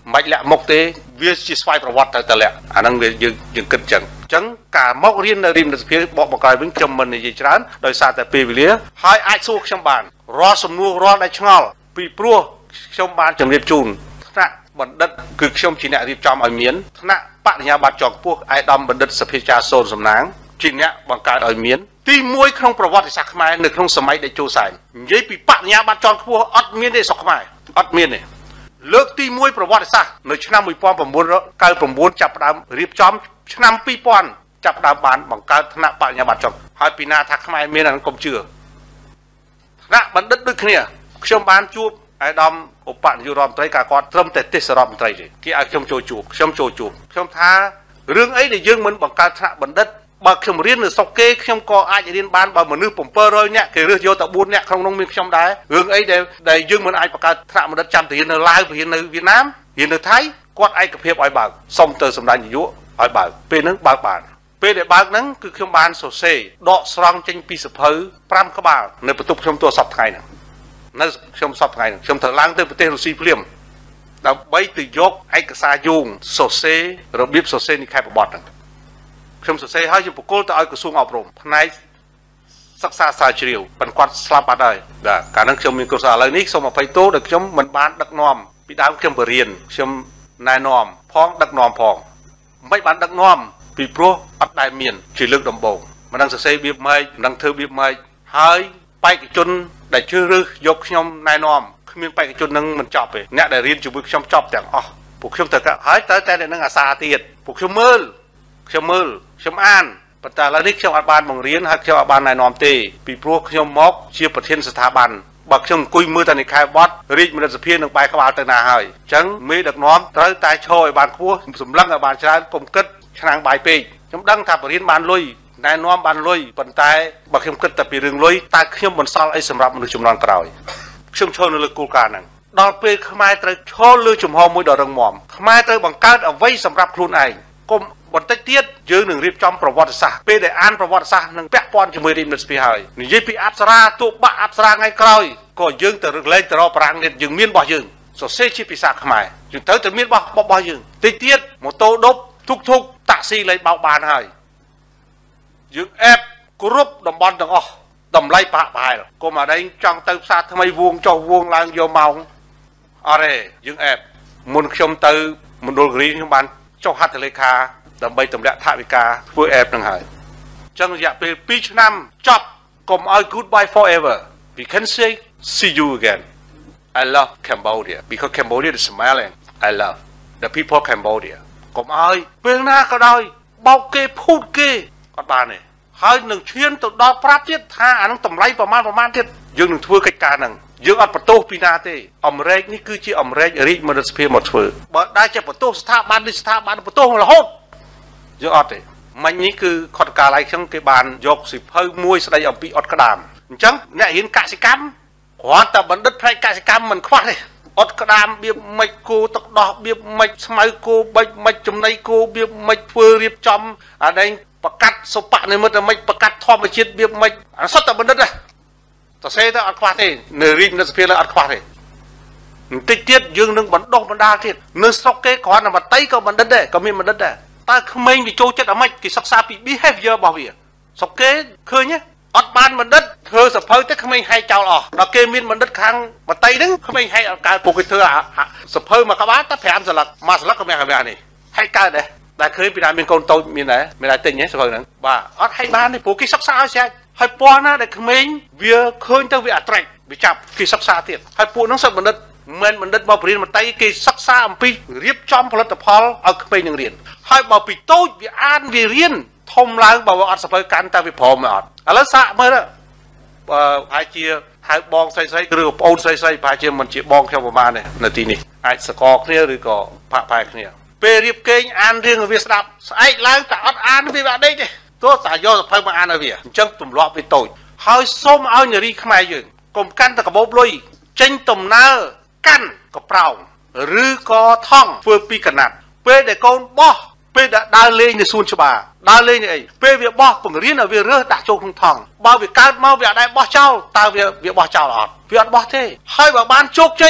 mạch lẹ mộc tế việc chỉ xoayประวัติแต่ละอันนั้นviệcยังยังกินจังจังการมอกเรียนในริมในสเปียบอกบอกการวิ่งจำมันในยี่ชั้นโดยสารแต่ปีวิเลียให้ไอสู้ชมบานรอสมนูรอได้ชงอลปีปลัวชมบานจำเรียบจูนคณะบัณฑิตคือชมจีเนรีบจอมไอเมียนคณะปัญญาบัตรจอกพวกไอดอมบัณฑิตสเปียจาโซนสำนักจีเนบังการไอเมียนที่มวยขนมประวัติศาสตร์มาในขนมสมัยได้โจใส่ยี่ปีปัญญาบัตรจอกพวกอัดเมียนได้สกมาอัดเมียนเนี่ยเลิกที่มวยประวัติศาสตร์ในชนะมวยปอนประมวลการประมวลจับดามรีบจอมชนะปีปอนจับดามบานบังการธนปัญญาบัตรจอกให้ปีนาทักมาเมียนนั้นกลมเชื่อธนบัณฑิตด้วยเนี่ยชมบานจูบไอ้ดอมอุปนิยมไตรกากรเริ่มแต่เทศรอมไตรเลยที่ไอ้ชมโจจูบชมโจจูบชมท้าเรื่องไอ้เดี๋ยวยังมันบังการธนบัณฑิตบางชมเรียนหรือสกเกชมก็อาจจะเรียนบ้านบางเหมือนนึกผมเปอร์เลยเนี่ยคือเรื่องโยตบุญเนี่ยของน้องมีชมได้เรื่องไอ้เดี๋ยวเดี๋ยวยังมันไอ้ประกาศธนบัณฑิตจำแต่เห็นในลาวเห็นในเวียดนามเห็นในไทยกอดไอ้กระเพียบไอ้บางส่งเตอร์สำนักยุไอ้บางเป็นนึกบางบางเป็นเด็กบางนั้นคือชมบานโซเซ่ดอกสรองจังปีสะเพอปรำขบาในประตูชมตัวสับไทยน่ะนั่นชมสับไทยชมถลังเตอร์ประเทศรัสเซียเปลี่ยนเราใบติยกไอ้กษายุงโซเซ่ระเบียบโซเซ่นี่ใครประบอดนั่นชมสุดท้ายให้ยุบกุลต่อไอ้กระทรวงอบรมภายในศึกษาสายเฉียวเป็นความสลับอะไรเด้อการนั่งชมมีกุศลอะไรนี้สมไปโตเด็กชมมันบ้านดักนอมปีดาวชมเรียนชมนายนอมพ้องดักนอมพ้องไม่บ้านดักนอมปีโปรอัดได้เมียนจีเลือกดำบงมันนั่งเสยเบียบไม่นั่งเธอเบียบไม่ให้ไปจนได้ชื่อรื้อยกชมนายนอมเมียนไปจนนั่งมันจอบไปเนี่ยได้เรียนจูบุกชมจอบแต่อ๋อพวกชมแต่ก็หายแต่แต่นั่งอาสาเตียดพวกชมมือชมมือชมอ่านปัตตาลนิกชมอาบานบังเรียนหักชมอาบานนายนอมเตปีพวกชมมอกเชียประเทศสถาบันบักชมกุยมือตานิคายบอสรีดมันจะเพียงหนึ่งใบขบาตนาหายจังมีดักน้อมตายตายโชยบานคู่สมรังอาบานชนะกลมกึศชนะใบปีชมดังทับเรียนบานลุยนายน้อมบานลุยปันตายบักชมกึศแต่ปีเรื่องลุยตายชมบนซอลไอสำหรับมนุษย์ชมนอนกระไรชมโชว์ในเรื่องกูการนั่งดอกเปย์ขมายตรโชว์เรื่องชมหอมมวยดอกรังหมอมขมายตรบังการเอาไว้สำหรับครูนไอกลมบนใต้เตี้ยยืนหนึ่งรีบจอมประวัติศาสตร์เปได้อ่านประวัติศาสตร์หนึ่งแปะปอนจะมือริมนัสปีหายนี่ยี่ปีอับสราตัวบ้าอับสราไงกลอยก็ยืนแต่เล่นแต่เราปรางเนี่ยยืนเมียนบ่อยืนโซเซชิปีศาจขมายยืนเท่าแต่เมียนบ่อบ่อยืนใต้เตี้ยมอโตดบทุกทุกตักซีเลยเบาบานหายยืนแอบกรุบดมบอลต่างอ๋อดมไล่ปะไปก็มาได้จังเติมซาทำไมวงเจ้าวงลางโยมองอะไรยืนแอบมุนชมเติมมุนโดนกรีนชมบันเจ้าฮัตเลขาดำไปตำแหน่งท่าวิกาเพื่อแอบนั่งหายจังอยากเป็นปีชนำจับกลมเอา goodbye forever we can say see you again I love Cambodia because Cambodia is smiling I love the people of Cambodia กลมเอาเป็นหน้าก็ได้เบาเกพูดเกก็ตาเนี่ยให้หนึ่งเชียนตัวดอกพระเทียท่าอันนั้นตำไรประมาณประมาณเทียยังหนึ่งทั่วกิจการหนึ่งยังอัดประตูปีนาเตอมเรกนี่คือชื่ออมเรกริมันสเปียหมดทั่วบ่ได้จะประตูสถาบันดิสถาบันประตูของเราโหดยอดเลยมันนี่คือขอดกาไรช่างเก็บบานยกสิเพิ่มมวยสไลด์อปีอดกระดามจังเนี่ยเห็นกสิกรรมขวานแต่บันดึกไพรกสิกรรมมันคว้าเลยอดกระดามเบียบไม่กูตกดอกเบียบไม่สมัยกูไม่ไม่จำในกูเบียบไม่เพื่อเรียบจำอะไรประกัดสปะในมือแต่ไม่ประกัดทอมไม่ชิดเบียบไม่อันสุดแต่บันดึกเลยแต่เซ่แต่อดคว้าเลยเนื้อริมเนื้อสเปียร์แล้วอดคว้าเลยติดเทียดยืนหนึ่งบันดงบันดาเทียดเนื้อสโกเกขวานมันไตก็บันดึกได้ก็มีบันดึกได้ตาขมิ้นวิโจจัดอะไรกิศักษาปี behavior บ่าวเวียสกเกเคยเนี่ยอดบานมันดัดเธอสะเพอแต่ขมิ้นให้เจ้าอ๋อเราเกมินมันดัดครั้งมาไตนึงขมิ้นให้การปลุกเธออ่ะสะเพอมากระบาดตาแผลสลักมาสลักก็ไม่ขมิ้นนี่ให้การเด้แต่เคยปีนั้นเป็นคนโตมีไหนไม่ได้เต็งเนี่ยสะเพอนั้นว่าอดให้บ้านนี่ปลุกกิศักษาใช่ให้ปอนะแต่ขมิ้นเวียเคยตั้งเวียตรักวิจับกิศักษาเตี้ยให้ปลุกน้องสัตว์มันดัดเมื่อมันดัดมาเรียนมาไตกิศักษาปีเรียบจอมผลิตภัณฑ์เอาขมิ้นยังเรียนให้บอกปีโต้วิอ่านวิเรียนทมล้างบอกว่าอัดสเปอร์กันแต่วิพอมอัดอะไรสะเมื่อละพายเชียหายบองใส่ใส่หรือโอนใส่ใส่พายเชียมันจีบองแค่ประมาณเนี่ยนาทีนี้ไอ้สกอร์เนี่ยหรือก็พายพายเนี่ยเปรียบเก่งอ่านเรื่องวิสดับไอ้ล้างแต่อัดอ่านวิแบบนี้ดิตัวแต่ย่อสเปอร์มาอ่านอะไรจังตุ่มล้อไปโต้ให้ส้มเอาอย่างนี้ขมายยืนกลมกันแต่กระบอกลุยเจนตุ่มเนื้อกันกระเปร่าหรือก็ท่องเพื่อปีขนาดเปเด็กคนบ่เปดดาวเล่ในส่วนฉบับดาวเล่ในไอ้เปเวียบ่ปุ่งเรียนเอาเวียเรือดักโจกทองทองบ่เวียการมาเวียได้บ่เจ้าตาเวียเวียบ่เจ้าหลอดเวียบ่เท่ให้บ่บ้านโจกใจ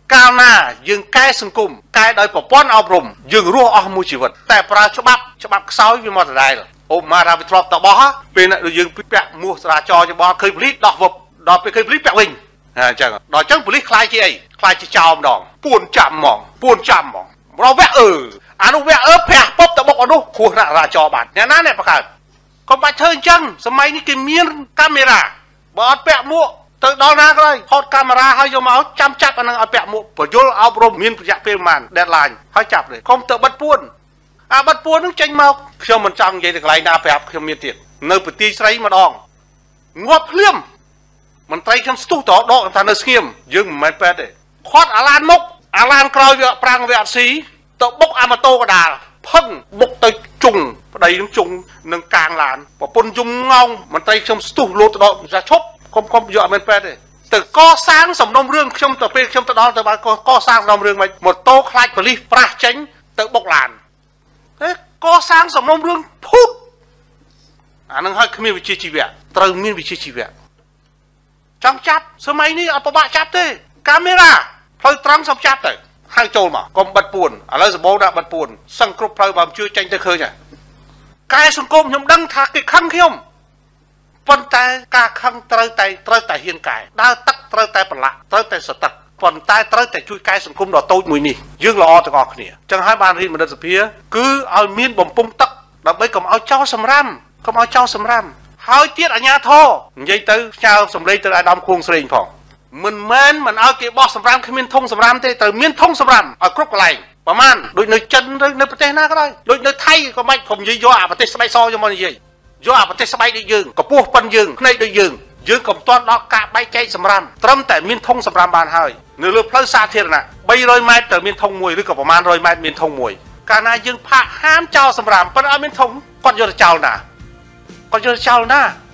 កាលណាយើងកែសង្គមកែដោយប្រព័ន្ធអប់រំយើងរស់អស់មួយជីវិតតែប្រើច្បាប់ច្បាប់ខ្សោយវាមកដដែលអូម៉ារ៉ាវាធ្លាប់តបោះពេលណាយើងពាក់មួសចរាចរណ៍ច្បល់ឃើញប៉ូលីសដោះវឹបដល់ពេលឃើញប៉ូលីសពាក់វិញអញ្ចឹងដល់អញ្ចឹងប៉ូលីសខ្លាចជាអីខ្លាចជាចោលម្ដងពួនចាំហ្មងពួនចាំហ្មងរវៈអឺអានោះវៈអឺប្រាស់ពប់តបុកអានោះគ្រោះថ្នាក់ចរាចរណ៍បានអ្នកណាអ្នកបង្កើតកុំបាច់ធ្វើអញ្ចឹងសម័យនេះគេមានកាមេរ៉ាបើអត់ពាក់មួកទៅដល់ណាក៏ដោយថតកាមេរ៉ាហើយយកមកចាំចាប់អានឹងឲ្យពាក់មួកបញ្យលអប់រំមានរយៈពេលប្រហែល deadline ហើយចាប់ទេកុំទៅបិទពួនអាបិទពួននឹងចេញមកខ្ញុំមិនចង់និយាយទៅកន្លែងណាប្រាប់ខ្ញុំមានទៀតនៅប្រទីស្រីម្ដងងាប់ភ្លាមមន្ត្រីខ្ញុំស្ទុះតដកថានៅស្ងៀមយើងមិនមែនពេទ្យទេខាត់អាឡានមុខអាឡានក្រោយវាប្រាំងវាអត់ស៊ីទៅបុកអាម៉ូតូកដាលផឹងបុកទៅជុងប្តីនឹងជុងនឹងកាងឡានប្រពន្ធយំងងមន្ត្រីខ្ញុំស្ទុះលោតទៅដកចាឈប់កុំកុំយកអត់មែនពេទ្យទេទៅកសាងសំណុំរឿងខ្ញុំទៅពេលខ្ញុំទៅដល់ទៅបានកសាងសំណុំរឿងមិនម៉ូតូខ្លាចប៉ូលីសប្រាស់ចេញទៅបុកឡានទេកសាងសំណុំរឿងភូតអានឹងឲ្យគ្មានវិជ្ជាជីវៈត្រូវមានវិជ្ជាជីវៈចង់ចាប់សម័យនេះអត់ពិបាកចាប់ទេកាមេរ៉ាផ្លូវត្រង់សំចាប់ទៅហៅចូលមកកុំបិទពួនឥឡូវសម្បូរដាក់បិទពួនសឹងគ្រប់ផ្លូវបើមិនជួយចេញទៅឃើញហើយកែសង្គមខ្ញុំដឹងថាគេខឹងខ្ញុំប៉ុន្តែការខឹងត្រូវតែត្រូវតែហ៊ានកែដើរទឹកត្រូវតែប្រឡាក់ត្រូវតែសទឹកប៉ុន្តែត្រូវតែជួយកែសង្គមដ៏តូចមួយនេះយើងល្អទាំងអស់គ្នាចឹងហើយបានរាជបណ្ឌិតសភាគឺឲ្យមានបំពង់ទឹកដើម្បីកុំឲ្យចោលសម្រាមកុំឲ្យចោលសម្រាមហើយទៀតអាជ្ញាធរនិយាយទៅផ្ញើសម្លេងទៅអាដាមខួងស្រេងផងមិនមែនមិនឲ្យគេបោះសម្រាមគ្មានធុងសម្រាមទេត្រូវមានធុងសម្រាមឲ្យគ្រប់កន្លែងប្រហែលដូចនៅចិនឬនៅប្រទេសណាក៏ដោយដូចនៅថៃក៏មិនខ្ញុំនិយាយយកអាប្រទេសស្បែកសយកមកនិយាយយកអាប្រទេសស្បែកដូចយើងកពស់ប៉ុនយើងភ្នែកដូចយើងយើងកុំទាន់ដល់ការបែកចែកសម្រាមត្រឹមតែមានធុងសម្រាមបានហើយនៅលើផ្លូវសាធារណៈបីរយម៉ែត្រត្រូវមានធុងមួយឬក៏ប្រហែលរយម៉ែត្រមានធុងមួយកាលណាយើងផាកហាមចោលសម្រាមប៉ុន្តែឲ្យមានធុងគាត់យកទៅចោលណាគាត់យកទៅចោលណា